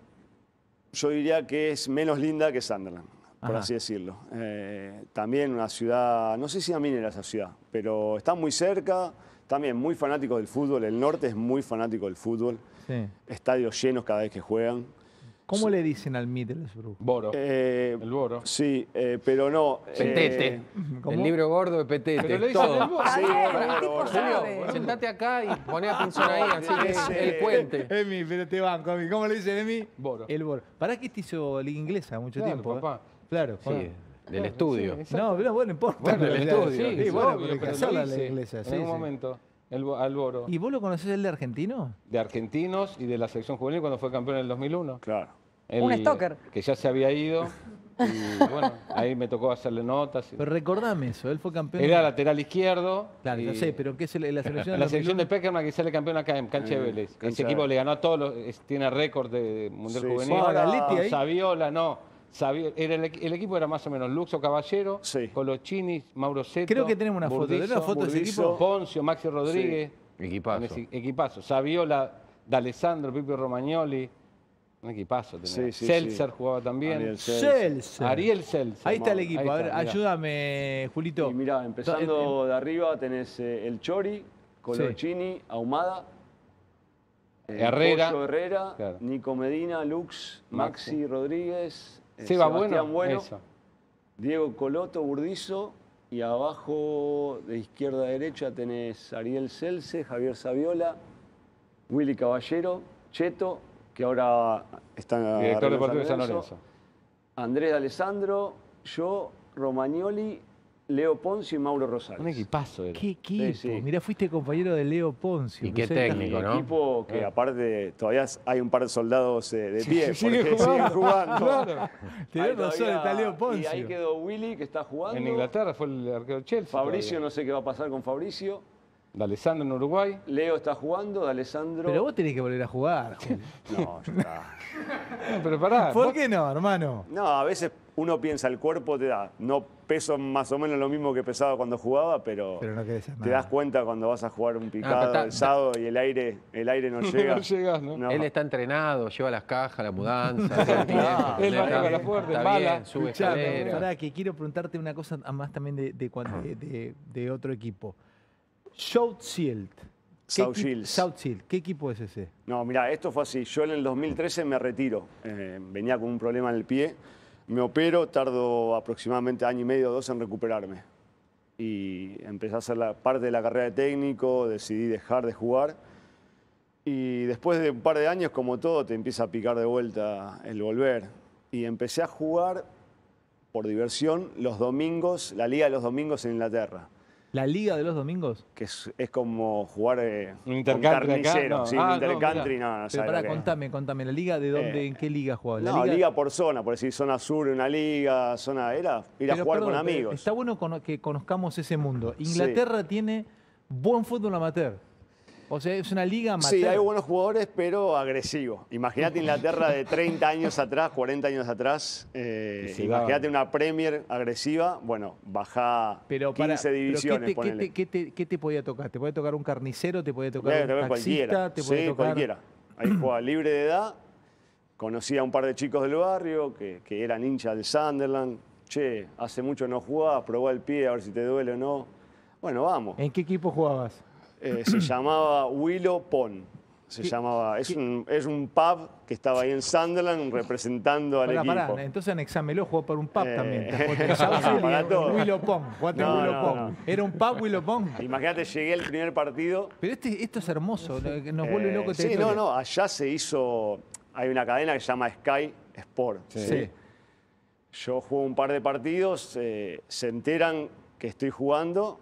yo diría que es menos linda que Sunderland, por Ajá. así decirlo. Eh, también una ciudad, no sé si a minera esa ciudad, pero está muy cerca, también muy fanático del fútbol. El norte es muy fanático del fútbol. Sí. Estadios llenos cada vez que juegan. ¿Cómo le dicen al Middlesbrough? Boro. Eh, El Boro. Sí, eh, pero no. Petete. eh, ¿Cómo? El libro gordo de Petete. Pero le dicen todo. el Boro. sí, Está bien, bueno, el tipo bueno, sabe. bueno. Sentate acá y poné atención ahí, así que Sí. él cuente. Emi, pero te banco, Emi. ¿Cómo le dicen, Emi? Boro. El Boro. ¿Para qué te hizo liga inglesa mucho Claro, tiempo? eh? papá. Claro, Sí, bueno. del estudio. Sí, exacto. No, pero bueno, no importa. Bueno, el Claro, estudio. Sí, Sí, bueno, obvio, pero hay que pero lo hacerla la hice inglesa. En Sí, algún sí. momento, el, Bo- al Boro. ¿Y vos lo conocés el de argentino? De argentinos y de la selección juvenil cuando fue campeón en el dos mil uno. Claro. Él, Un stalker. Que ya se había ido. Y bueno, ahí me tocó hacerle notas. y- Pero recordame eso, él fue campeón. Era lateral izquierdo. Claro, y- yo sé, pero ¿qué es el- la selección La del selección de dos mil uno? Peckerman que sale campeón acá en Cancha de Eh, Vélez. Cancha Ese de equipo Vélez. le ganó a todos los. es- tiene récord de Mundial Sí, Juvenil. sí. Ah, Galetti ahí. Saviola, no. Savio- era el, equ- el equipo era más o menos Luxo Caballero, Sí. Colochini, Mauro Seto. Creo que tenemos una foto. ¿Tenés una foto de ese Burdizo. equipo? Poncio, Maxi Rodríguez. Equipazo. Con ese equipazo. Saviola, D'Alessandro, Pipio Romagnoli. Un equipazo tenía. Sí, sí, Seltzer sí. jugaba también. Ariel Ariel, Seltzer. Seltzer. Seltzer. Ahí está el Ahí equipo. A ver, está, mirá. ayúdame, Julito. Y mirá, empezando de arriba tenés eh, el Chori, Colochini, Ahumada, eh, Herrera. Pollo Herrera, Claro. Nico Medina, Lux, Maxi, Maxi. Rodríguez, eh, Seba Sebastián Bueno. Eso. Diego Coloto, Burdizo, y abajo de izquierda a derecha tenés Ariel Celce, Javier Saviola, Willy Caballero, Cheto, que ahora está en Director Arreglo deportivo de San Lorenzo. Andrés D'Alessandro, yo, Romagnoli, Leo Poncio y Mauro Rosario. Un equipazo era. ¿Qué equipo? Sí, sí. Mirá, fuiste compañero de Leo Poncio. Y qué Pensé- técnico, Un ¿no? equipo que aparte todavía hay un par de soldados eh, de pie, sigue porque jugando. siguen jugando. Claro. Tenés Ahí razón, todavía- está Leo Y Poncio. ahí quedó Willy, que está jugando. En Inglaterra fue el arquero del Chelsea. Fabricio, todavía. no sé qué va a pasar con Fabricio. D'Alessandro en Uruguay. Leo está jugando, D'Alessandro. Pero vos tenés que volver a jugar. Juli. No, ya está. No, pero pará. ¿Por vos- qué no, hermano? No, a veces uno piensa, el cuerpo te da. No peso más o menos lo mismo que pesaba cuando jugaba, pero, Pero no querés hacer te nada. das cuenta cuando vas a jugar un picado, está- el sábado y el aire, el aire no llega. No llegas, ¿no? No. Él está entrenado, lleva las cajas, la mudanza, todo el tiempo. Él Está maneja bien, la puerta, está embala. bien, sube Escuchame, escalera. pará, que quiero preguntarte una cosa más también de, de, cuan- de- de- de otro equipo. South Shield. ¿Qué South equi- Shields. South Shield. ¿Qué equipo es ese? No, mira, esto fue así. Yo en el dos mil trece me retiro. Eh, venía con un problema en el pie. Me opero, tardo aproximadamente año y medio o dos en recuperarme. Y empecé a hacer la parte de la carrera de técnico, decidí dejar de jugar. Y después de un par de años, como todo, te empieza a picar de vuelta el volver. Y empecé a jugar por diversión los domingos, la liga de los domingos en Inglaterra. ¿La liga de los domingos? Que es, es como jugar eh, ¿Un con intercountry acá? carnicero. No. Sí, Ah, un no, intercountry, mirá. no, no, Pero sabes pará, lo que es. contame, contame. ¿La liga de dónde, Eh, en qué liga jugabas? ¿La No, liga... liga por zona, por decir zona sur una liga, zona era ir a Pero, jugar perdón, con pero amigos. Está bueno cono- que conozcamos ese mundo. Inglaterra tiene buen fútbol amateur. O sea, es una liga amateur. Sí, hay buenos jugadores, pero agresivos. Imagínate Inglaterra de treinta años atrás, cuarenta años atrás. Eh, Y se imagínate daban. una Premier agresiva. Bueno, baja Pero para, quince pero divisiones, ¿qué, te, qué, ponele. te, qué te- qué te podía tocar? ¿Te podía tocar un carnicero? ¿Te podía tocar Debe un tocar taxista? cualquiera. ¿Te podía Sí, tocar... cualquiera. Ahí jugaba libre de edad. Conocí a un par de chicos del barrio que, que eran hinchas del Sunderland. Che, hace mucho no jugabas, probá el pie a ver si te duele o no. Bueno, vamos. ¿En qué equipo jugabas? Eh, se llamaba Willow Pond. Se ¿Qué- llamaba, es qué- un, es un pub que estaba ahí en Sunderland representando al Pará, equipo. pará, entonces anexámelo, jugó por un pub Eh, también. Te jugaste en para Southfield y en todo. Willow Pond. Jugaste en No, Willow no, Pond. no. ¿Era un pub Willow Pond? Imagínate, llegué el primer partido. Pero este, esto es hermoso, ¿no? Que nos vuelve eh, loco esta Sí, no, historia. no, allá se hizo, hay una cadena que se llama Sky Sport. Sí. Sí. Yo juego un par de partidos, eh, se enteran que estoy jugando.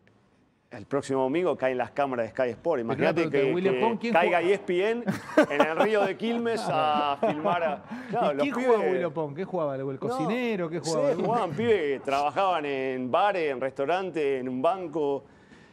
El próximo domingo caen las cámaras de Sky Sport. Imagínate pero que que, William que Pond, ¿quién caiga juega? E S P N en el río de Quilmes a filmar a... Claro, ¿Y los quién pibes- jugaba Willow Pond? ¿Qué jugaba? ¿El cocinero? ¿Qué No, jugaba? Sí, jugaban pibes que trabajaban en bares, en restaurantes, en un banco.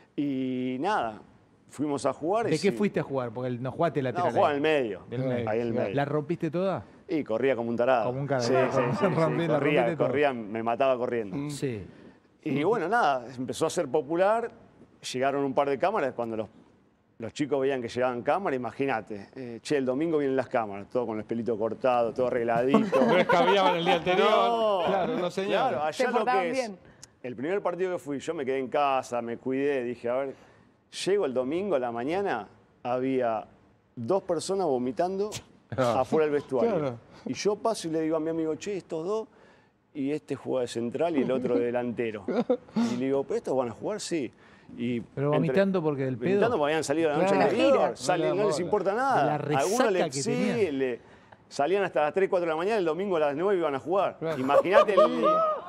Y nada, fuimos a jugar. ¿De y qué sí. fuiste a jugar? Porque el- no jugaste No, lateral. jugaba ahí. en el medio. Del medio. Ahí en el medio. ¿La rompiste toda? Y corría como un tarado. Como un tarado. Sí, sí, sí, sí, Rompí- la corría, rompiste todo. corría, me mataba corriendo. Sí. Y bueno, nada, empezó a ser popular. Llegaron un par de cámaras. Cuando los, los chicos veían que llegaban cámaras, imagínate. eh, che, el domingo vienen las cámaras, todo con el pelito cortado, todo arregladito. No escabiaban el día anterior. No, Claro, no señor. Claro, Se allá lo portaban que es. bien. El primer partido que fui, yo me quedé en casa, me cuidé, dije, a ver, llego el domingo a la mañana, había dos personas vomitando afuera del vestuario. Claro. Y yo paso y le digo a mi amigo, che, estos dos, y este juega de central y el otro de delantero. Y le digo, ¿pero estos van a jugar? Sí. Y Pero entre- vomitando porque del pedo. Vomitando porque habían salido la noche Claro. anterior, La gira. salen, No le no les bola. importa De nada. la Algunos resaca le- que sí, tenían. le- salían hasta las tres, cuatro de la mañana, el domingo a las nueve iban a jugar. Imagínate el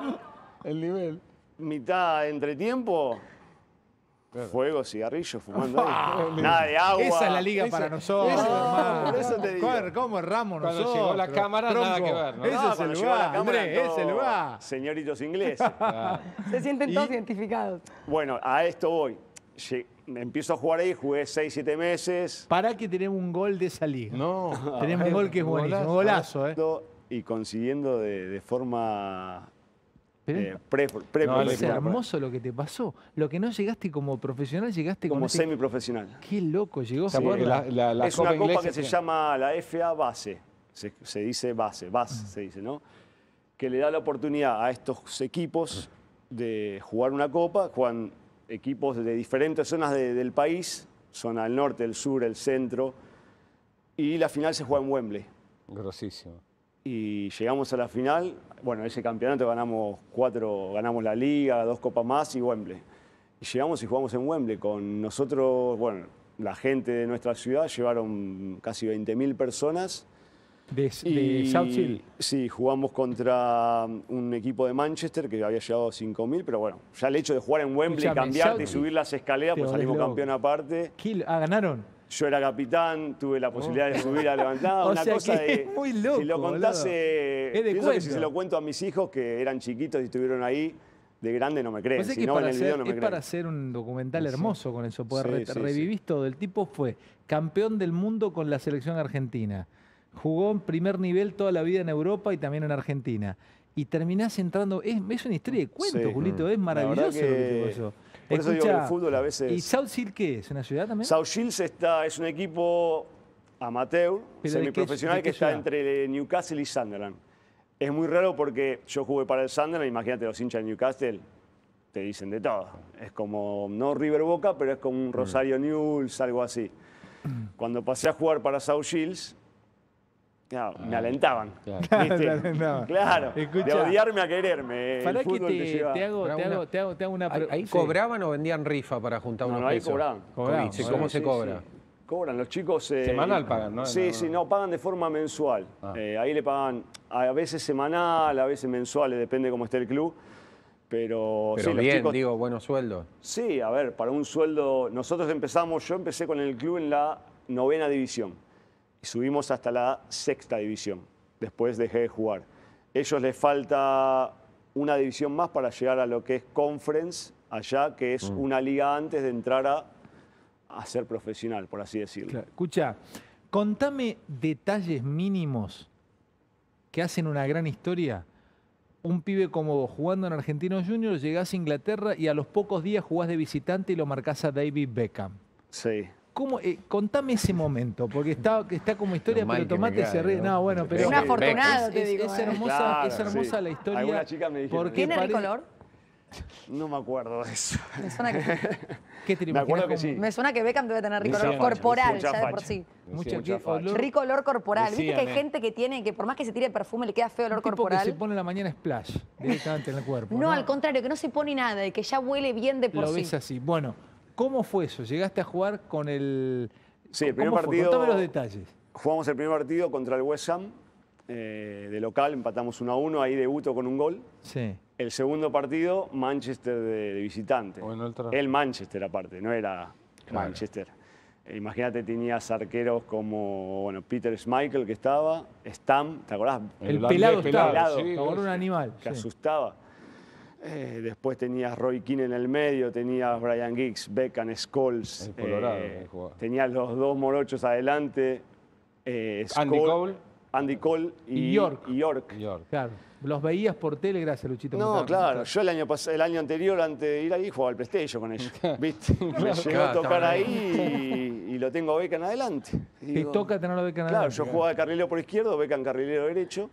El nivel. mitad de entretiempo, fuego, cigarrillo, fumando ahí. Nada de agua. Esa es la liga Esa- para nosotros, esa- hermano. por eso te digo. ¿Cómo, cómo erramos Cuando nosotros? llegó la cámara, nada Tronco. que ver, ¿no? Ese No, es el cuando llegó a la lugar, cámara, Andrés, ese es el todo lugar. señoritos ingleses. Se sienten todos Y- identificados. Bueno, a esto voy. Lle- Empiezo a jugar ahí, jugué seis, siete meses. Pará que tenemos un gol de esa liga. No. Tenemos un gol que es buenísimo, un golazo, ¿eh? Y consiguiendo de, de forma Pero eh, pre, pre- No, es profesional, hermoso lo que te pasó. Lo que no llegaste como profesional, llegaste como como semiprofesional. Qué loco, llegó O sea, a porque jugar la, la, la es una copa inglesa que se tiene- llama la F A Base, se, se dice base, base se dice, ¿no? Que le da la oportunidad a estos equipos de jugar una copa, juegan equipos de diferentes zonas de- del país, zona del norte, el sur, el centro, y la final se juega en Wembley. Grosísimo. Y llegamos a la final, bueno, ese campeonato ganamos cuatro, ganamos la liga, dos copas más y Wembley. Y llegamos y jugamos en Wembley con nosotros, bueno, la gente de nuestra ciudad, llevaron casi veinte mil personas. de, de Y, South Hill. Sí, jugamos contra un equipo de Manchester que había llegado a cinco mil, pero bueno, ya el hecho de jugar en Wembley, Escuchame, cambiarte y South- subir las escaleras, Te pues volvés salimos loco. campeón aparte. ¿Qué- Ah, ganaron. Yo era capitán, tuve la posibilidad de subir a levantar. O una sea cosa que de. es muy loco, Si lo contás, boludo. eh, Es de pienso que si cuento. se lo cuento a mis hijos que eran chiquitos y estuvieron ahí, de grande no me creen. Pues es Si que no para ven el video hacer- no me es creen. para hacer un documental hermoso con eso, poder Sí, re- sí, sí. revivís todo. El tipo fue campeón del mundo con la selección argentina. Jugó en primer nivel toda la vida en Europa y también en Argentina. Y terminás entrando. Es, es una historia de cuento, Sí. Julito. Es La maravilloso verdad lo que que- te pasó. por eso digo que el fútbol a veces- ¿Y South Hill qué es? ¿Una ciudad también? South Shields está, es un equipo amateur, ¿Pero de qué- semiprofesional, de qué que está ciudad? entre Newcastle y Sunderland. Es muy raro porque yo jugué para el Sunderland, imagínate los hinchas de Newcastle, te dicen de todo. Es como, no River Boca, pero es como un Rosario Newell's, algo así. Cuando pasé a jugar para South Shields, claro, me alentaban. Claro. ¿viste? Te alentaban. Claro, Escuchá. de odiarme a quererme. El Para que fútbol te, te lleva- te hago, Pero te, una- hago, te, hago, te hago una ¿Ahí, pregunta. ahí cobraban o vendían rifa para juntar No, unos no, ahí pesos? cobraban. Cobraban, Sí, cobraban. ¿Cómo se Sí, cobra? sí. Cobran los chicos. eh, Semanal pagan, ¿no? Sí, No, sí, no. no, pagan de forma mensual. Ah. Eh, ahí le pagan a veces semanal, a veces mensuales, depende cómo esté el club. Pero, Pero sí, los bien, chicos- digo, buenos sueldos. Sí, a ver, para un sueldo, nosotros empezamos, yo empecé con el club en la novena división y subimos hasta la sexta división. Después dejé de jugar. Ellos les falta una división más para llegar a lo que es Conference, allá, que es Mm. una liga antes de entrar a, a ser profesional, por así decirlo. Claro. Escucha, contame detalles mínimos que hacen una gran historia. Un pibe como vos, jugando en Argentinos Juniors, llegás a Inglaterra y a los pocos días jugás de visitante y lo marcás a David Beckham. Sí. ¿Cómo, eh, contame ese momento, porque está, está como historia, Lo mal pero que me tomate cae, se ríe. ¿no? No, bueno, pero Un afortunado, es, te es- digo, es eh. hermosa, Claro, es hermosa sí. la historia. Algunas chicas me dijeron porque eso. ¿Tiene pare- ricolor? No me acuerdo de eso. Me suena que, ¿Qué te lo Me acuerdo imaginás que como- sí. me suena que Beckham debe tener ricolor Mucha facha, corporal, mucha ya de por facha. sí. Mucha, mucha que- facha. olor- Ricolor corporal. ¿Viste que hay Decían, eh. gente que tiene, que por más que se tire perfume le queda feo el olor un tipo que corporal? se pone en la mañana splash directamente en el cuerpo. No, al contrario, que no se pone nada y que ya huele bien de por Lo sí. ves así. Bueno, ¿cómo fue eso? ¿Llegaste a jugar con el... Sí, el ¿Cómo primer fue? partido- Contame los detalles. Jugamos el primer partido contra el West Ham, eh, de local, empatamos uno a uno, ahí debuto con un gol. Sí. El segundo partido, Manchester de, de visitante. Bueno, el tra- el Manchester aparte, no era Claro. Manchester. Eh, Imagínate, tenías arqueros como bueno, Peter Schmeichel que estaba, Stam, ¿te acordás? El, holandés pelado estaba. pelado, sí, Como sí. un animal. Que sí. asustaba. Eh, después tenías Roy Keane en el medio, tenías Brian Giggs, Beckham, Scholes. El Colorado, eh, que jugaba. tenías los dos morochos adelante. eh, Andy Scholes- Cole. Andy Cole y, Y York. y York. York. Claro. Los veías por tele, gracias, Luchito. me No, estaba- claro. Yo el año, pas- el año anterior, antes de ir ahí, jugaba al PlayStation con ellos. ¿Viste? Me llegó a Claro, tocar estaban ahí. ahí y, y lo tengo a Beckham adelante. Y Te digo, toca tenerlo de Canadá. Claro, yo jugaba de carrilero por izquierdo, Beckham carrilero derecho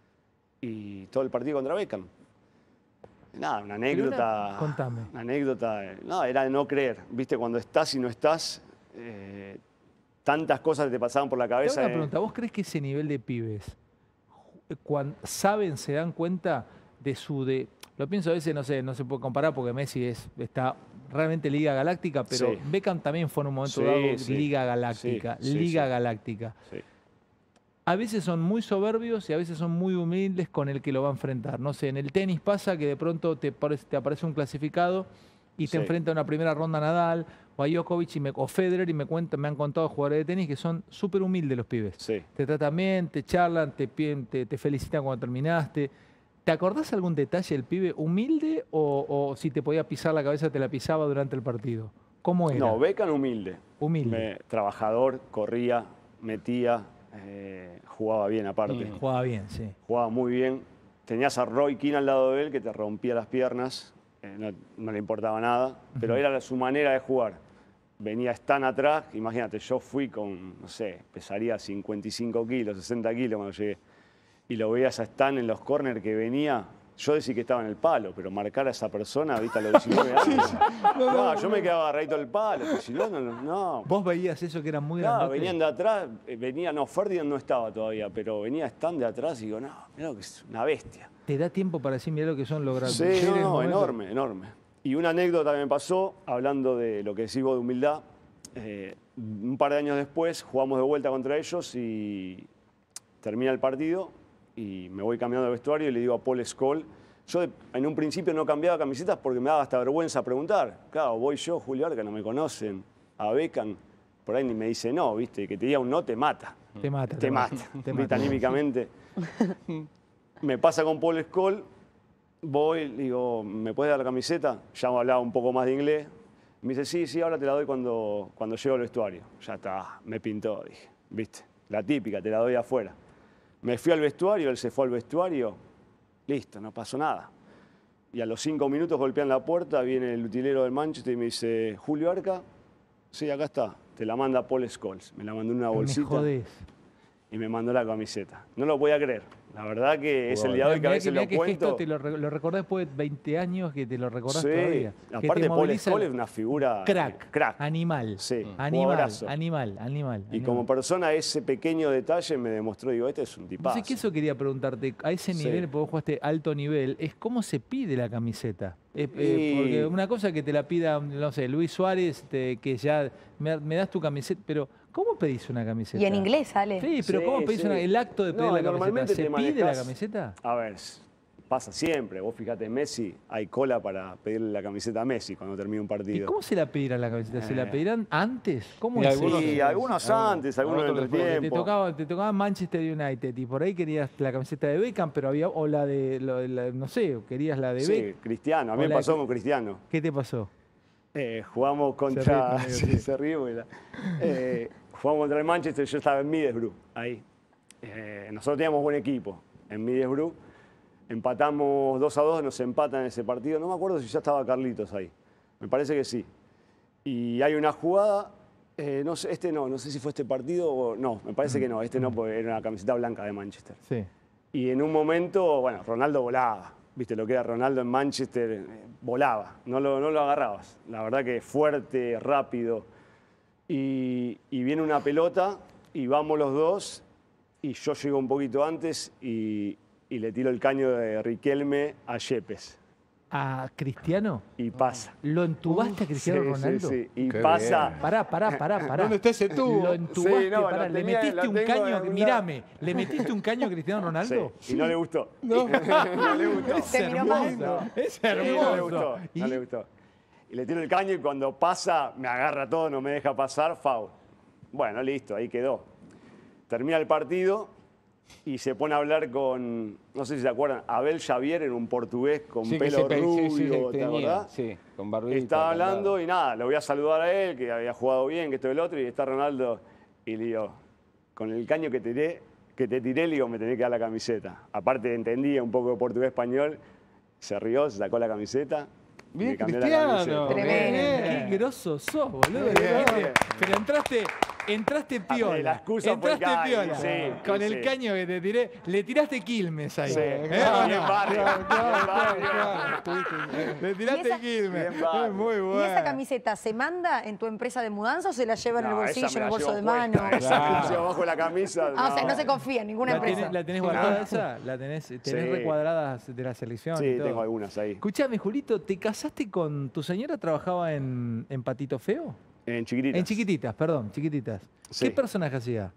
y todo el partido contra Beckham. Nada, una anécdota. una- contame. Una anécdota. eh, No, era de no creer. ¿Viste? Cuando estás y no estás, eh, tantas cosas te pasaban por la Te hago cabeza. una eh. pregunta. ¿Vos crees que ese nivel de pibes, cuando saben, se dan cuenta de su... de Lo pienso a veces, no sé, no se puede comparar porque Messi es, está realmente Liga Galáctica, pero Sí. Beckham también fue en un momento Sí, dado sí. Liga Galáctica. Sí, sí, Liga sí. Galáctica. Sí. A veces son muy soberbios y a veces son muy humildes con el que lo va a enfrentar. No sé, en el tenis pasa que de pronto te, parece- te aparece un clasificado y te Sí. enfrenta a una primera ronda Nadal o a Djokovic y me, o Federer y me, cuentan, me han contado jugadores de tenis que son súper humildes los pibes. Sí. Te tratan bien, te charlan, te, piden- te, te felicitan cuando terminaste. ¿Te acordás algún detalle del pibe humilde o, o si te podía pisar la cabeza te la pisaba durante el partido? ¿Cómo era? No, Beckham humilde. Humilde. Me- trabajador, corría, metía, eh, jugaba bien aparte. Mm. Jugaba bien, sí. Jugaba muy bien. Tenías a Roy Keane al lado de él que te rompía las piernas, eh, no, no le importaba nada, pero era su manera de jugar. Venía Stan atrás, imagínate, yo fui con, no sé, pesaría cincuenta y cinco kilos, sesenta kilos cuando llegué. Y lo veías a Stan en los corners que venía. Yo decía que estaba en el palo, pero marcar a esa persona, viste, a los diecinueve años. No, yo me quedaba agarradito del palo, porque si no, no, no. no. ¿Vos veías eso que era muy Claro, grandote? venían de atrás, eh, venía, no, Ferdinand no estaba todavía, pero venía Stan de atrás y digo, no, mirá lo que es una bestia. ¿Te da tiempo para decir, mirá lo que son los grandes? Sí, Ver no, el no, momento. enorme, enorme. Y una anécdota que me pasó, hablando de lo que decís vos de humildad, eh, un par de años después jugamos de vuelta contra ellos y termina el partido y me voy cambiando de vestuario y le digo a Paul Scholes, yo de- en un principio no cambiaba camisetas porque me daba hasta vergüenza preguntar. Claro, voy yo, Julio Arca, no me conocen, a Beckham, por ahí ni me dice no, viste, que te diga un no te mata. Te mata. Te mata, Te viste, mata. anímicamente. Me pasa con Paul Scholes, voy, digo, ¿me puedes dar la camiseta? Ya hablaba un poco más de inglés. Me dice, sí, sí, ahora te la doy cuando, cuando llego al vestuario. Ya está, me pintó, dije, viste, la típica, te la doy afuera. Me fui al vestuario, él se fue al vestuario, listo, no pasó nada. Y a los cinco minutos golpean la puerta, viene el utilero del Manchester y me dice, Julio Arca, sí, acá está, te la manda Paul Scholes. Me la mandó en una Me bolsita jodés. y me mandó la camiseta. No lo podía creer. La verdad que es el día de hoy que a Mirá veces mirá lo qué gesto cuento. te lo, re- lo recordás después de veinte años que te lo recordás Sí, todavía. Que aparte te Paul moviliza Scholes el- es una figura Crack. crack. Animal. Sí, Animal, jugadorazo. animal, animal. Y animal. como persona ese pequeño detalle me demostró, digo, este es un No tipazo. sé qué eso quería preguntarte. A ese Sí. nivel, porque vos jugaste alto nivel, es cómo se pide la camiseta. Es, eh, Y- porque una cosa que te la pida, no sé, Luis Suárez, te- que ya me, me das tu camiseta, pero ¿cómo pedís una camiseta? Y en inglés sale. Sí, pero Sí, ¿cómo pedís sí. una- el acto de pedir No, la camiseta? normalmente ¿Se te pide la manejás- camiseta? A ver, pasa siempre. Vos fíjate, Messi, hay cola para pedirle la camiseta a Messi cuando termina un ¿Y partido. cómo se la pedirán la camiseta? ¿Se la Eh. pedirán antes? ¿Cómo Y es algunos- eso? Sí, algunos antes, algunos en el Otros después. Te entretiempo. tocaba, te tocaba Manchester United y por ahí querías la camiseta de Beckham, pero había, o la de, lo de la- no sé, querías la de Sí, Beckham. Cristiano, a mí me Hola, pasó ¿qué- con Cristiano. ¿Qué te pasó? Eh, jugamos ríe contra. conmigo, sí, sí. se ríe, porque la- eh, jugamos contra el Manchester, yo estaba en Middlesbrough, ahí. Eh, nosotros teníamos buen equipo en Middlesbrough. Empatamos dos a dos, nos empatan en ese partido. No me acuerdo si ya estaba Carlitos ahí. Me parece que sí. Y hay una jugada, eh, no sé, este no, no sé si fue este partido o no, me parece que no, este no, porque era una camiseta blanca de Manchester. Sí. Y en un momento, bueno, Ronaldo volaba. Viste lo que era Ronaldo en Manchester, eh, volaba, no lo, no lo agarrabas. La verdad que fuerte, rápido. Y, y viene una pelota y vamos los dos y yo llego un poquito antes y, y le tiro el caño de Riquelme a Yepes. ¿A Cristiano? Y pasa. ¿Lo entubaste a Cristiano Sí, Ronaldo? sí, sí. Y Qué pasa. bien. Pará, pará, pará, pará. ¿Dónde está ese tubo? Lo entubaste, Sí, no, lo pará. ¿Le tenía- metiste lo un tengo caño? en algún Mirame, ¿le metiste un caño a Cristiano Ronaldo? Sí, y no le gustó. No, No le gustó. Es Terminó mal. hermoso. Es Sí, no le hermoso. gustó, ¿Y? no le gustó. Y le tiro el caño y cuando pasa, me agarra todo, no me deja pasar, foul. Bueno, listo, ahí quedó. Termina el partido y se pone a hablar con, no sé si se acuerdan, Abel Xavier en un portugués con Sí, que pelo se pe- sí, rubio, sí, que ¿te tenía, acordás? Sí, con barbita. Estaba cantaba. hablando y nada, lo voy a saludar a él, que había jugado bien, que esto y el otro, y está Ronaldo, y le digo, con el caño que tiré, que te tiré, le digo, me tenés que dar la camiseta. Aparte entendía un poco de portugués español, se rió, se sacó la camiseta. y Bien, me cambió la Cristiano. camiseta. Tremendo. Bien. Qué grosso sos, boludo. Bien, bien. Pero entraste, entraste piola. la excusa fue el entraste caño, piola. sí, Con sí, el sí. caño que te tiré, le tiraste Quilmes ahí. Sí, ¿Eh? claro, ¿O bien no? barrio, bien barrio. Le tiraste ¿Y esa- Quilmes. Bien barrio. Es muy ¿Y bueno. esa camiseta se manda en tu empresa de mudanza o se la lleva en el No, bolsillo, esa me en el la bolso llevo de puesta, mano? Esa Claro. me la llevo abajo de la camisa. Ah, o sea, no se confía en ninguna ¿La empresa. tenés, la tenés guardada esa? ¿La tenés, tenés Sí. recuadradas de la selección? y Sí, todo? tengo algunas ahí. Escuchame, Julito, ¿te casaste con tu señora? ¿Trabajaba en, en Patito Feo? En chiquititas. En Chiquititas, perdón, Chiquititas. Sí. ¿Qué personaje hacía?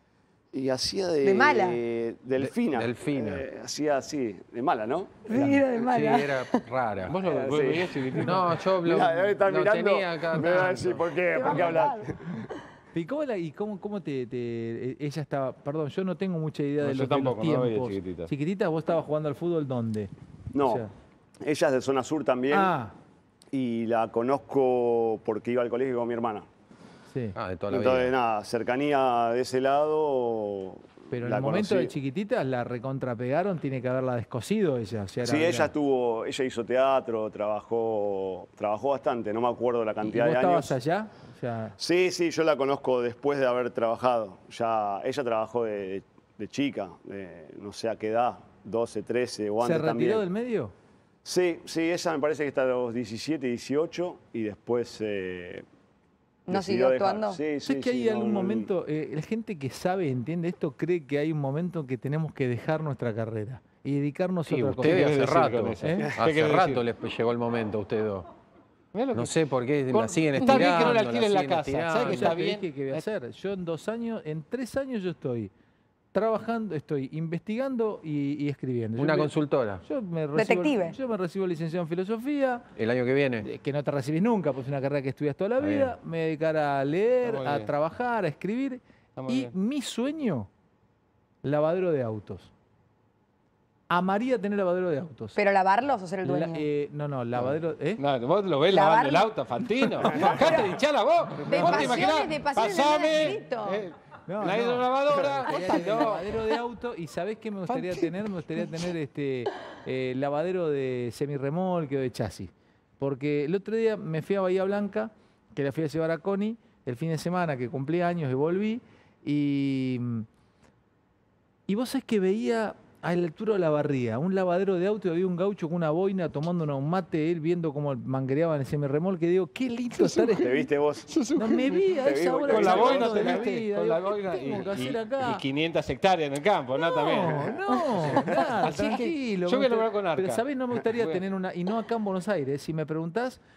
Y hacía de... De mala. Delfina. De- delfina. Eh, hacía así, de mala, ¿no? Mira de Sí, mala. era rara. ¿Vos lo Ah, vos sí. veías chiquitito? No, yo lo, Mirá, debe estar lo mirando. tenía acá. Me va a tanto. decir, ¿por qué? Te va ¿Por qué a hablas? matar. ¿Y cómo, la- y cómo, cómo te, te- ella estaba? Perdón, yo no tengo mucha idea No, de, yo los, de los tampoco, no veía tiempos. Chiquititas. Chiquititas, ¿vos estabas jugando al fútbol dónde? No, O sea, ella es de zona sur también. ah, Y la conozco porque iba al colegio con mi hermana. sí. Ah, de toda la Entonces, vida. nada, cercanía de ese lado. Pero en la el momento conocí. de Chiquititas la recontrapegaron, tiene que haberla descosido ella. O sea, era- Sí, era- ella estuvo, ella hizo teatro, trabajó, trabajó bastante, no me acuerdo la ¿Y cantidad vos de estabas años. allá? O sea, Sí, sí, yo la conozco después de haber trabajado. Ya, ella trabajó de, de chica, de no sé a qué edad, doce, trece o ¿se antes retiró también. del medio? Sí, sí, ella me parece que está a los diecisiete, dieciocho y después eh, ¿No decidió siguió dejar. actuando? Sí, sí, ¿Sabes que sí, hay no, algún no, momento, eh, la gente que sabe, entiende esto, cree que hay un momento en que tenemos que dejar nuestra carrera y dedicarnos Sí, a otra ustedes querés hace decir rato. con eso? ¿Eh? ¿Qué Hace querés rato decir? les llegó el momento a ustedes dos. Mirá lo No que- sé por qué Con- la siguen está estirando. bien que no la alquilen la siguen casa, ¿sabes estirando. que cosa está que bien? dije que voy a hacer. Yo en dos años, en tres años yo estoy trabajando, estoy investigando y, y escribiendo. Yo Una me- consultora. Yo me recibo, Detective. Yo me recibo licenciado en filosofía, El año que viene. eh, que no te recibís nunca, pues es una carrera que estudias toda la Está vida. Me dedicar a leer, Está muy a bien. trabajar, a escribir. Está muy Y bien. mi sueño, lavadero de autos. Amaría tener lavadero de autos. ¿Pero lavarlos o ser el La- dueño? eh, no, no, lavadero. ¿eh? No, vos lo ves lavando el Lavarlo. auto, Fantino. Dejate de hinchar la voz. De Vos te pasiones, imaginás, de pasiones de nada pasame escrito. eh, No, la no. hidrolavadora. Me gustaría tener lavadero de auto y ¿sabés qué me gustaría tener? Me gustaría tener este eh, lavadero de semirremolque o de chasis. Porque el otro día me fui a Bahía Blanca, que la fui a llevar a Connie, el fin de semana que cumplí años y volví, y, y vos sabés que veía a la altura de la barría, un lavadero de auto y había un gaucho con una boina tomando un mate, él viendo cómo manguereaban el semirremolque. Digo, qué lindo estar. ¿Te viste vos? No me vi a Te vi esa hora. Con la sacando boina de te la viste, vida. con la Digo, ¿qué boina y, tengo que hacer y- acá? y quinientas hectáreas en el campo, ¿no? También. No, nada, Así que tranquilo. yo me voy a gusta- lograr con Arca. Pero, ¿sabés? No me gustaría Bueno. tener una... Y no acá en Buenos Aires. Si me preguntás,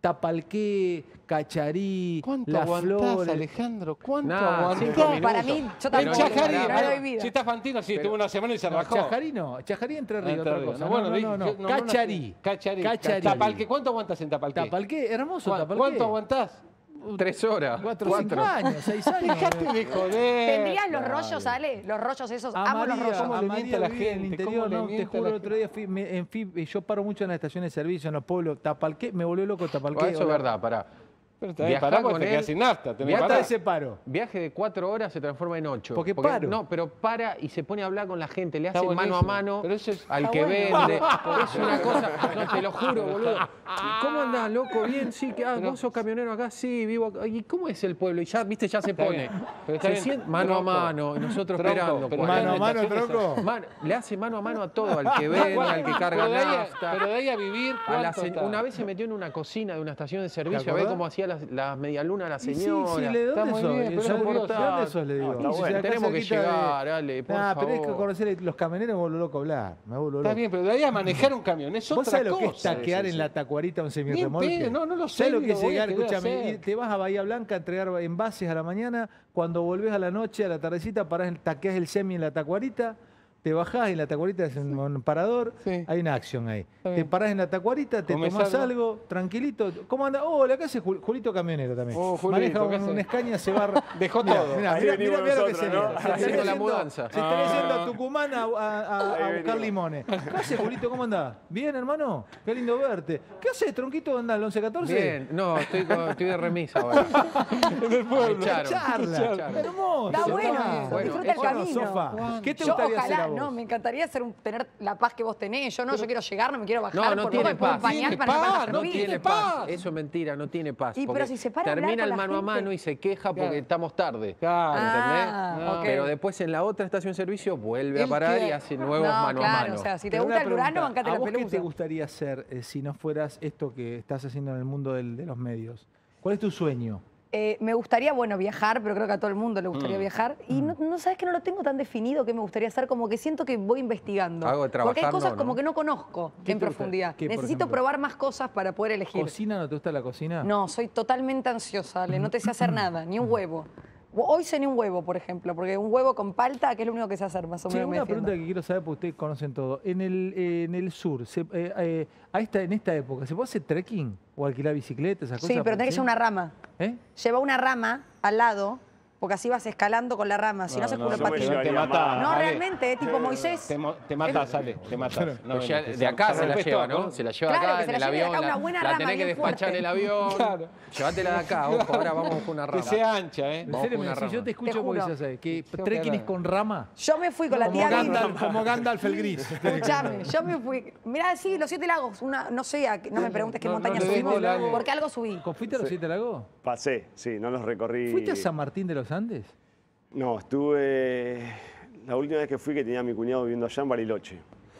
Tapalqué, Cacharí, ¿Cuánto Las aguantás, Flores. Alejandro? ¿Cuánto Nah, aguantás? cinco No, minutos. para mí, yo El tampoco. Chajarí, no bueno, doy vida. si está Fantino, sí, Pero- tuvo una semana y se No, rajó. Chajarí no, Chajarí Entre Ríos, Entre otra Ríos. cosa. No, No, bueno, no, dije- no, no. yo- no, no, Cacharí. Cacharí. Cacharí. Tapalqué. ¿Cuánto aguantas en Tapalqué? Tapalqué, hermoso ¿Cuá- Tapalqué. ¿Cuánto aguantás? Tres horas. Cuatro, cinco años, seis años. Dejate de joder. ¿Tendrías los rollos, Ale? Los rollos esos. A Amo los María, rollos. ¿Cómo a le María miente a la vive en el gente? interior, ¿Cómo le no, te miente a juro, la el otro día fui, me- en F I B, yo paro mucho en las estaciones de servicio, en los pueblos, Tapalqué, me volvió loco Tapalqué. Bueno, eso es hola. verdad, pará. Pero está bien, Viajá pará porque con te él. quedas sin nafta. tenés que Viajá Hasta parar. ese paro. Viaje de cuatro horas se transforma en ocho. Porque paro. No, pero para y se pone a hablar con la gente, le Está hace mano a buenísimo. mano Pero eso es- al Está que bueno. vende. Es una cosa, no te lo juro, boludo. ¿Cómo andás, loco? Bien, sí, que ah, Pero- vos sos camionero acá, sí, vivo acá. ¿Y cómo es el pueblo? Y ya, viste, ya se Está pone. bien, pero está Se bien. siente mano a Tronco. mano, y nosotros Tronco, esperando. pero cuarenta. Mano a mano, estaciones- tronco. Man- le hace mano a mano a todo, al que vende, al que carga Pero de ahí a- nafta. Pero de ahí a vivir, A la ¿cuánto se- está? una vez se metió en una cocina de una estación de servicio a ver acordás? cómo hacía las, las medialunas la Y sí, señora. sí, ¿de Está dónde muy sos? bien, ¿De pero dónde es curioso. ¿De dónde sos? Le digo. No, está Sí, bueno. acá Tenemos que cerquita de- llegar, Ale, por Nah, pero hay que favor. conocer, los camioneros me vuelvo loco a hablar, me vuelvo loco. Está bien, pero de ahí a manejar un camión es ¿Vos otra sabés lo cosa. que es taquear en la tacuarita un semirremolque? Ni en pedo, no, no lo sé, ¿Sabés lo ni que lo es voy a llegar? querer Escúchame, hacer. y te vas a Bahía Blanca a entregar envases a la mañana, cuando volvés a la noche, a la tardecita, parás, en- taqueás el semi en la tacuarita, te bajás y la tacuarita es un, un parador, Sí. hay una acción ahí. Te bien. parás en la tacuarita, te ¿Comés tomás algo? algo, tranquilito. ¿Cómo anda? Oh, acá es Jul- Julito Camionero también. Oh, Julito, Maneja ¿qué un, hace? un Escaña, se va... Dejó Mirá, todo. Mirá, Ahí mirá, venimos mirá, mirá lo que nosotros, se ¿no? viene. Se estaría Haciendo la yendo- mudanza. Se estaría Ah. yendo a Tucumán a, a- a- a Ahí buscar venimos. limones. ¿Qué haces, Julito? ¿Cómo andás? Bien, hermano. Qué lindo verte. ¿Qué haces, tronquito? ¿Andás al once catorce? Bien, no, estoy, con- estoy de remisa ahora. En el pueblo. Me echaron. Charla. Echaron. Hermoso. Está bueno, Ah, bueno, disfruta el bueno, camino. Sofa, ¿qué te Yo gustaría hacer ojalá, a vos? no, me encantaría hacer un- tener la paz que vos tenés. Yo no, yo quiero llegar, no me quiero bajar. No, no por tiene vos me puedo paz. empañar Tiene para no paz, pagar no servicio. Tiene paz. Eso es mentira, no tiene paz. Y, pero porque si se para a hablar termina con el la mano a gente. mano y se queja porque Claro. estamos tarde. Claro. Ah, ¿Entendés? ok. Pero después en la otra estación de servicio vuelve a Él parar quiere- y hace nuevos No, mano claro, a mano. o sea, si te Pero gusta una el Urano, pregunta, bancate ¿a la vos qué pelusa. te gustaría hacer eh, si no fueras esto que estás haciendo en el mundo del- de los medios? ¿Cuál es tu sueñño? Eh, me gustaría, bueno, viajar, pero creo que a todo el mundo le gustaría Mm. viajar. Y no, no sabes que no lo tengo tan definido qué me gustaría hacer, como que siento que voy investigando. Algo de Porque hay trabajar, cosas no, como ¿no? que no conozco ¿Qué en te gusta? profundidad. ¿Qué, por Necesito ejemplo? probar más cosas para poder elegir. ¿Cocina? ¿No te gusta la cocina? No, soy totalmente ansiosa, Ale, no te sé hacer nada, ni un huevo. Hoy sé ni un huevo, por ejemplo, porque un huevo con palta, que es lo único que sé hacer, más o Che, menos. me una defiendo. pregunta que quiero saber, porque ustedes conocen todo. En el, eh, en el sur, se- eh, eh, a esta, en esta época, ¿se puede hacer trekking o alquilar bicicletas, esas Sí, cosas? pero tenés que ¿Sí? llevar una rama. ¿Eh? Lleva una rama al lado, porque así vas escalando con la rama, si no, se no, cubre yo me patín. llevaría te más. mata. No, Ale, realmente, eh, tipo Moisés. Te, mo- te matas, sale, te matas. No, Pues ya te- de acá te se la rompes lleva, todo, ¿no? Se la lleva Claro, acá que se en el la lleve de avión. acá La, una buena la rama tenés que bien despachar en fuerte. el avión. Claro. Llévatela de acá, ojo, ahora vamos con una Que rama. sea ancha, ¿eh? ¿En Vamos serio con me una decís? Yo rama. te escucho Te porque juro. ya sabes que Tengo trekking que es con rama. Yo me fui con la Como tía Gandalf, Vivi. como Gandalf el gris. Escuchame, yo me fui. Mirá, sí, los siete lagos. Una, no sé, a qué- no me preguntes qué No, no montaña le subimos, des bola, Ale. porque algo subí. ¿Fuiste a los siete lagos? Pasé, sí, no los recorrí. ¿Fuiste a San Martín de los Andes? No, estuve. La última vez que fui, que tenía a mi cuñado viviendo allá en Bariloche.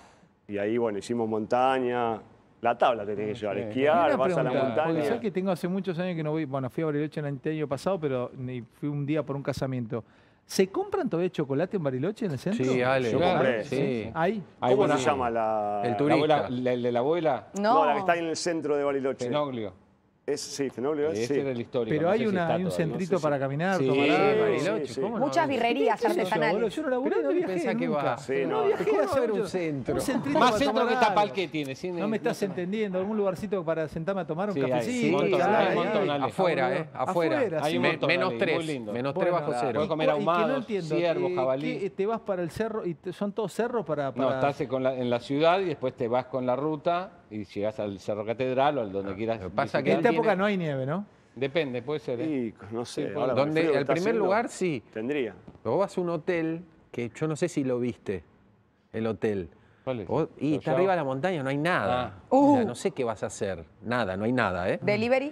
Y ahí, bueno, hicimos montaña. La tabla tenés que llevar, sí. esquiar, Una vas a la pregunta, porque montaña. sabés que tengo hace muchos años que no voy, bueno, fui a Bariloche el año pasado, pero ni- fui un día por un casamiento. ¿Se compran todavía chocolate en Bariloche, en el centro? Sí, Ale. Yo Claro, compré. Sí. ¿Ahí? Ahí ¿Cómo bueno, se llama la...? El La turista. abuela, la- el de la abuela, No, No, la que está en el centro de Bariloche. Fenoglio. Es, sí, Fenoglio, es, Ese sí. era el histórico. Pero no hay, sé si una, está hay un todavía. centrito sí, para sí. caminar, Sí, tomar sí, algo. Bariloche, sí. ¿cómo no? muchas birrerías ¿Qué sé yo, boludo? artesanales. Yo no la ¿Pero dónde viajé pensás que nunca. vas? Sí, no, no. viajé ¿Cómo hace va a haber un mucho- centro? Un centrito Más para centro tomar que algo. Tapalqué tiene. sí, No me estás sé. entendiendo. ¿Algún lugarcito para sentarme a tomar un Sí, hay, cafecito? sí, montón, Ay, hay un ay, montón, ay. Ale. Afuera, ¿eh? Afuera. Hay un Me- montón, menos Ale, tres. muy lindo. Menos Bueno, tres bajo claro. cero. Puedes comer Y que no ahumados, entiendo, ciervo, eh, jabalí. ¿qué, te vas para el cerro y te- son todos cerros para, No, para- estás con la- en la ciudad y después te vas con la ruta y llegas al Cerro Catedral o al donde quieras. Lo que pasa En que visitar. esta época tiene- no hay nieve, ¿no? Depende, puede ser. ¿eh? Y, no sé, Sí, ahora con el Donde frío que el está primer haciendo, lugar sí. Tendría. Pero vos vas a un hotel que yo no sé si lo viste, el hotel. ¿Cuál es? Vos- y está Chau, arriba de chau. la montaña, no hay nada. Ah. O sea, Uh. no sé qué vas a hacer. Nada, no hay nada, ¿eh? Delivery.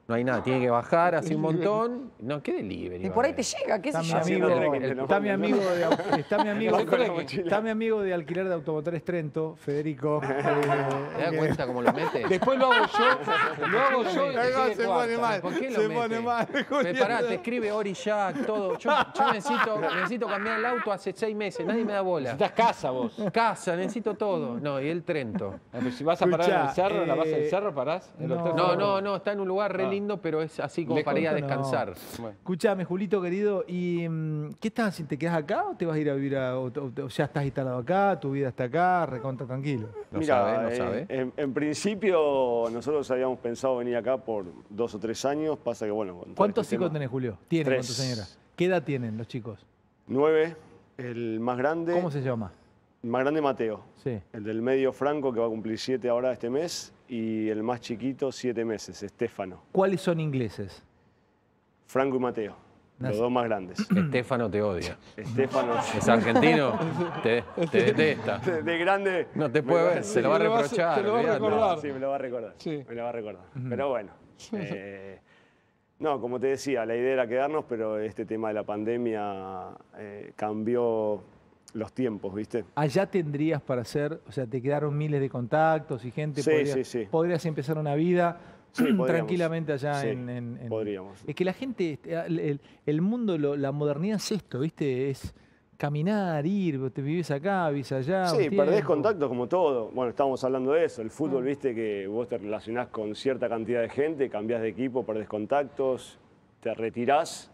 no hay nada. Tiene que bajar así un montón. No, ¿qué delivery? Y por ahí te llega, qué sé Está yo. mi amigo, Haciendo trekking, está mi amigo, de, está mi amigo, Con la mochila. está mi amigo de alquiler de automotores Trento, Federico. ¿Te das cuenta cómo lo mete? Después lo hago yo, lo hago yo y te Ahí va, sigue se cuarta. pone mal. ¿Por qué lo Se mete? pone mal, Julián. Pará, te escribe Orillac, todo. Yo, yo necesito, necesito cambiar el auto hace seis meses, nadie me da bola. Necesitas casa vos. Casa, necesito todo. No, y el Trento. Ah, pero si vas a parar Escuchá, en el cerro, ¿la vas eh, al cerro, parás? ¿El no. hotel No, cerro? no, no, está en un lugar re Ah. lindo, pero es así como Le para ir a cuento, no. descansar. Bueno. Escuchame, Julito querido, ¿y mm, qué estás haciendo? ¿Te quedas acá o te vas a ir a vivir a, o, o- o ya estás instalado acá, tu vida está acá, recontra tranquilo? No Mira, sabe, no eh, sabe. En, en principio nosotros habíamos pensado venir acá por dos o tres años, pasa que bueno... con todo ¿Cuántos este hijos tema- tenés, Julio? ¿Tienen Tres. con tu señora? ¿Qué edad tienen los chicos? Nueve, el más grande, ¿Cómo se llama? el más grande Mateo, Sí. el del medio Franco que va a cumplir siete ahora este mes y el más chiquito siete meses, Estefano. ¿Cuáles son ingleses? Franco y Mateo, Nace- los dos más grandes. Estefano te odia. Estefano Es argentino, te, te detesta. de, de grande... No te me puede va- ver, se lo va a te lo va a- reprochar. te lo va a olvidate. recordar. Sí, me lo va a recordar. Sí. Me lo va a recordar. Pero bueno. eh, no, como te decía, la idea era quedarnos, pero este tema de la pandemia eh, cambió los tiempos, ¿viste? Allá tendrías para hacer, o sea, te quedaron miles de contactos y gente, Sí, podrías, sí, sí. podrías empezar una vida Sí, podríamos. tranquilamente allá Sí, en, en- en- podríamos. Es que la gente, este, el, el- el mundo, lo- la modernidad es esto, ¿viste? Es caminar, ir, te vivís acá, vivís allá. un Sí, perdés tiempo. contacto como todo. Bueno, estábamos hablando de eso. El fútbol, viste, que vos te relacionás con cierta cantidad de gente, cambiás de equipo, perdés contactos, te retirás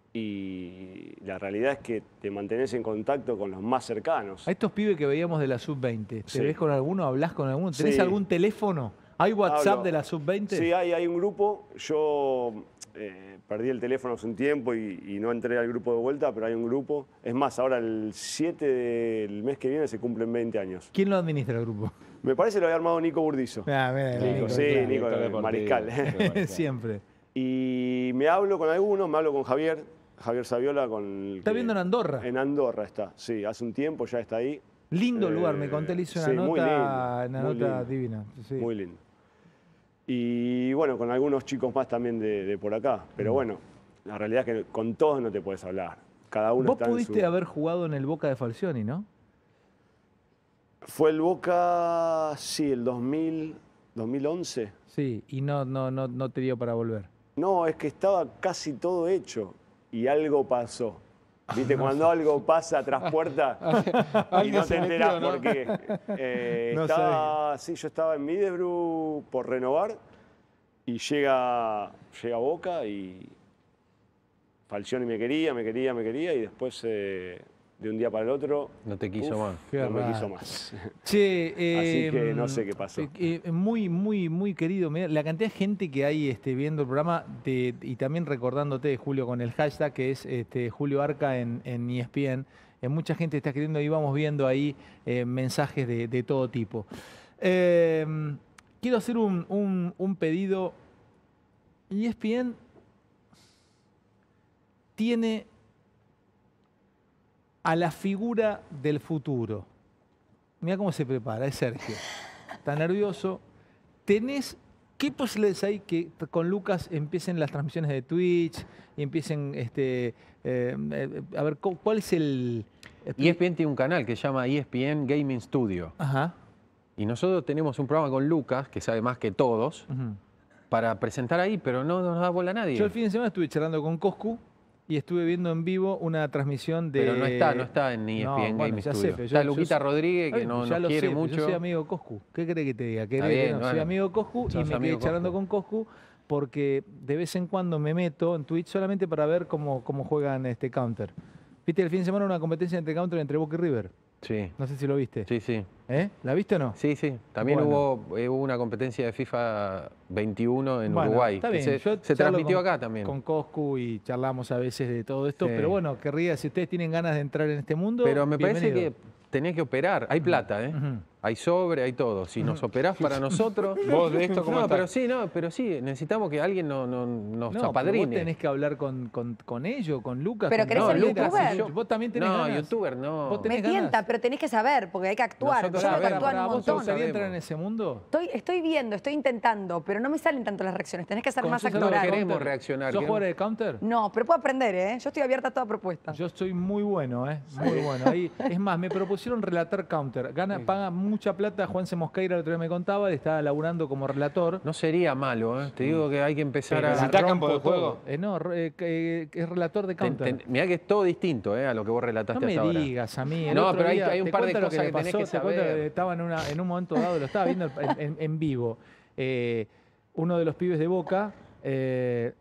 y la realidad es que te mantenés en contacto con los más cercanos. A estos pibes que veíamos de la sub veinte, ¿te Sí. ves con alguno? ¿Hablas con alguno? ¿Tenés Sí. algún teléfono? ¿Hay WhatsApp Hablo. de la sub veinte? Sí, hay, hay un grupo. Yo eh, perdí el teléfono hace un tiempo y, y no entré al grupo de vuelta, pero hay un grupo. Es más, ahora el siete del mes que viene se cumplen veinte años. ¿Quién lo administra el grupo? Me parece que lo había armado Nico Burdizo. Ah, mira, Nico, Nico, sí, claro. Nico, Deportivo, Mariscal. Mariscal. Siempre. Y me hablo con algunos, me hablo con Javier, Javier Saviola. Con el Está que- viendo en Andorra. En Andorra está, sí, hace un tiempo ya está ahí. Lindo Eh, lugar, me conté, le hice una sí, muy nota, lindo, una muy nota lindo. divina. Sí. Muy lindo. Y bueno, con algunos chicos más también de, de por acá. Pero bueno, la realidad es que con todos no te puedes hablar. Cada uno Vos está en pudiste su... haber jugado en el Boca de Falcioni, ¿no? Fue el Boca, sí, el dos mil, dos mil once. Sí, y no, no, no, no te dio para volver. No, es que estaba casi todo hecho y algo pasó. ¿Viste? Cuando algo pasa tras puerta y Alguien no se te metió, enterás ¿no? por qué. Eh, No estaba, sí, yo estaba en Middlesbrough por renovar y llega, llega Boca y Falcioni me quería, me quería, me quería y después eh, de un día para el otro No te quiso uf, más. Qué no me raro. quiso más. Che, Así que eh, no sé qué pasó. eh, eh, muy, muy, muy querido. Mirá, la cantidad de gente que hay este, viendo el programa de- y también recordándote, Julio, con el hashtag que es este, Julio Arca en, en E S P N. Eh, mucha gente está escribiendo y vamos viendo ahí eh, mensajes de, de todo tipo. Eh, quiero hacer un, un- un pedido. E S P N tiene a la figura del futuro. Mira cómo se prepara, es Sergio. Está nervioso. ¿Tenés qué posibilidades hay que t- con Lucas empiecen las transmisiones de Twitch y empiecen este eh, eh, a ver cu- cuál es el E S P N tiene un canal que se llama E S P N Gaming Studio. Ajá. Y nosotros tenemos un programa con Lucas, que sabe más que todos, Ujú. para presentar ahí, pero no nos da bola a nadie. Yo el fin de semana estuve charlando con Coscu y estuve viendo en vivo una transmisión de. Pero no está, no está en E S P N No, Gaming bueno, ya sé, Studio. pero está yo- yo Luquita sé- Rodríguez, que Ay, no ya nos lo quiere sé, pero mucho. Yo soy amigo de Coscu. ¿Qué cree que te diga? ¿Querés Está bien, que no? Soy bueno. amigo de Coscu y Sos me amigo quedé de charlando Coscu. con Coscu porque de vez en cuando me meto en Twitch solamente para ver cómo, cómo juegan este Counter. ¿Viste el fin de semana una competencia entre Counter entre Boca y River? Sí, No sé si lo viste. sí, sí. ¿Eh? ¿La viste o no? Sí, sí. También Bueno. hubo, eh, hubo una competencia de FIFA veintiuno en Bueno, Uruguay. está que bien. Se, Yo se charlo transmitió con- acá también. Con Coscu y charlamos a veces de todo esto. Sí. Pero bueno, querría, si ustedes tienen ganas de entrar en este mundo. Pero me parece que bienvenido. tenés que operar. Hay plata, ¿eh? Ujú. Hay sobre, hay todo. Si nos operás para nosotros... ¿Vos de esto cómo No, estás? pero sí, no, pero sí, necesitamos que alguien no, no, nos No, pero apadrine. vos tenés que hablar con, con, con ellos, con Lucas. ¿Pero con querés Lucas, ser Lucas, youtuber? yo- Vos también tenés No, ganas. youtuber no. Vos tenés Me ganas. tienta, pero tenés que saber, porque hay que actuar. Nosotros Yo tengo que sabemos. actuar un ¿Para vos te montón. gustaría entrar en Sabemos. ese mundo? Estoy, estoy viendo, estoy intentando, pero no me salen tanto las reacciones. Tenés que ser más ¿Conocés algo de actoral. actoral. queremos Counter? reaccionar, ¿Sos queremos- jugador de Counter? No, pero puedo aprender, ¿eh? Yo estoy abierta a toda propuesta. Yo estoy muy bueno, ¿eh? Muy bueno. Ahí, es más, me propusieron relatar Counter. Gana, paga mucha plata. Juanse Mosqueira el otro día me contaba, estaba laburando como relator. No sería malo, ¿eh? Te digo que hay que empezar Pero a... la ¿Necesitás campo rompo de juego? todo. Eh, no, eh, que- que es relator de Ten- Counter. ten- mirá que es todo distinto, ¿eh? A lo que vos No relataste me hasta ahora. digas a mí. El No, otro pero hay- día, hay un te par de cuento lo cosas le que tenés pasó, que te cuento saber. que estaba en, una, en un momento dado, lo estaba viendo en, en- en vivo. Eh, uno de los pibes de Boca eh,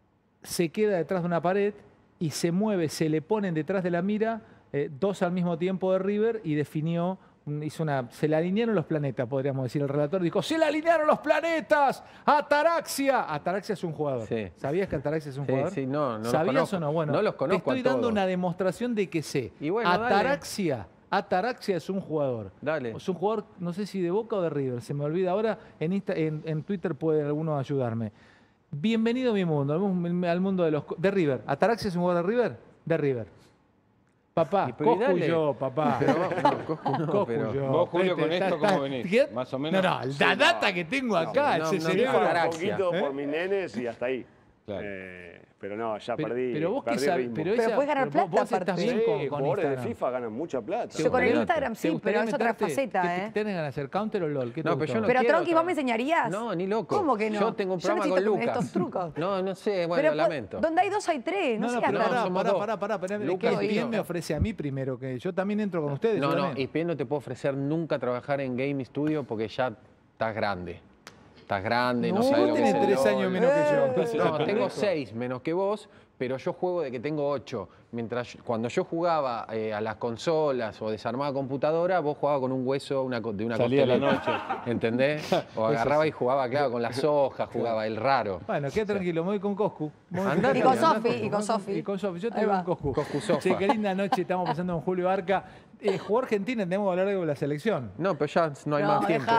se queda detrás de una pared y se mueve, se le ponen detrás de la mira eh, dos al mismo tiempo de River y definió, un- hizo una, se le alinearon los planetas, podríamos decir. El relator dijo, se le alinearon los planetas, Ataraxia. Ataraxia es un jugador. Sí. ¿Sabías que Ataraxia es un Sí, jugador? sí, no, no los ¿Sabías conozco. o no? Bueno, No los conozco a te estoy dando todos. una demostración de que sé. Y bueno, dale. Ataraxia, Ataraxia es un jugador. Dale. Es un jugador, no sé si de Boca o de River, se me olvida ahora. En, Insta- en, en Twitter puede alguno ayudarme. Bienvenido a mi mundo, al mu- al mundo de los de River. ¿Ataraxia es un jugador de River? De River. Papá, Y pero y Coscu dale. yo, papá. Pero vos- no, Coscu no, Coscu pero- yo. Vos, Julio, con Está- esto, está- ¿cómo venís? ¿Qué? Más o menos. No, no, la data que tengo acá, no, ese no, sería- no, un Ataraxia. poquito ¿Eh? por mis nenes y hasta ahí. Claro. Eh, pero no, ya Pero, perdí. pero vos qué perdí sabés, ritmo. pero, Pero esa- puedes ganar pero vos- vos plata, estás aparte. bien Sí, con, con jugadores de Instagram. FIFA ganan mucha plata. Yo con el gustaría- Instagram ¿te sí, gustaría pero es otra meterte? faceta, ¿Qué- ¿eh? ¿Qué tenés ganas de hacer? ¿Counter o LOL? ¿Qué te No, pero gusta yo no más? Pero quiero Tronqui, otra- ¿vos me enseñarías? No, ni loco. ¿Cómo que no? Yo tengo un Yo programa con necesito Lucas. estos trucos. No, no sé, bueno, Pero po- lamento. donde hay dos hay tres, no, No, no, seas pero tan- pará, somos pará, dos. pará, pará, pará. Lucas ¿Qué y bien yo. me ofrece a mí primero? Que yo también entro con ustedes. No, yo no, también. y Pien no te puedo ofrecer nunca trabajar en Game Studio porque ya estás grande. Estás grande, no, No, sabes vos lo que tenés es el tres LOL. años menos que yo. Entonces, No, pendejo. tengo seis menos que vos, pero yo juego de que tengo ocho. Mientras yo- cuando yo jugaba eh, a las consolas o desarmaba computadora, vos jugabas con un hueso una, co- de una Salía a la costeleta, ¿entendés? O agarraba y jugaba, claro, con las hojas, jugaba el raro. Bueno, queda tranquilo, me voy con Coscu. Me voy Andate, Y con andate. Sofi, y con Sofi. Y con Sofi. Yo te Ahí voy va. con Coscu. Coscu Sofa. Che, qué linda noche estamos pasando con Julio Arca. Eh, jugó Argentina, tenemos que hablar algo de la selección. No, pero ya no hay No, más tiempo.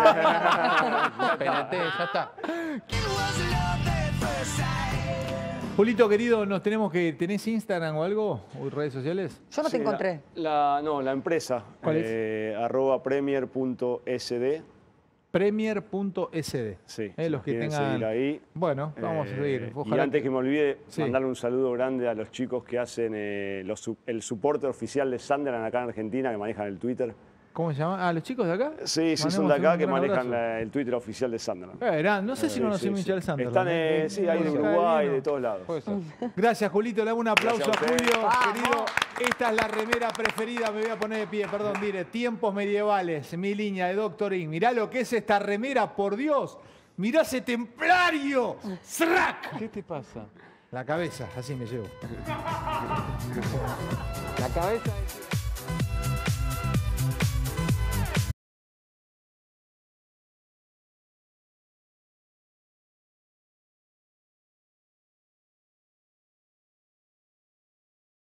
dejá. P N T, ya está. Julito, querido, nos tenemos que. ¿Tenés Instagram o algo? ¿O redes sociales? Yo no te Sí, encontré. La, la- no, la empresa. ¿Cuál es? eh, arroba premier punto s d. Premier punto s d. Sí, Eh, si los que quieren tengan. seguir ahí. Bueno, vamos a Eh, seguir. y Ojalá antes que me olvide, Sí. mandarle un saludo grande a los chicos que hacen eh, los su- el soporte oficial de Sunderland acá en Argentina, que manejan el Twitter. ¿Cómo se llama? Ah, ¿los chicos de acá? Sí, sí, son Mandemos de acá un que gran manejan abrazo. la- el Twitter oficial de Sunderland. Eh, gran, no sé si Sí, no nos sí, hicimos sí. hinchar el Sunderland. Están, ¿eh? eh, sí, ahí de Puede ser. Uruguay, Divino. de todos lados. Puede ser. Gracias, Julito. Le damos un aplauso Gracias a a ustedes. Julio. Vamos. Querido, esta es la remera preferida. Me voy a poner de pie, perdón, mire. Tiempos medievales, mi línea de Doctor Inc. Mirá lo que es esta remera, por Dios. Mirá ese templario. ¡Srac! ¿Qué te pasa? La cabeza, así me llevo. La cabeza es...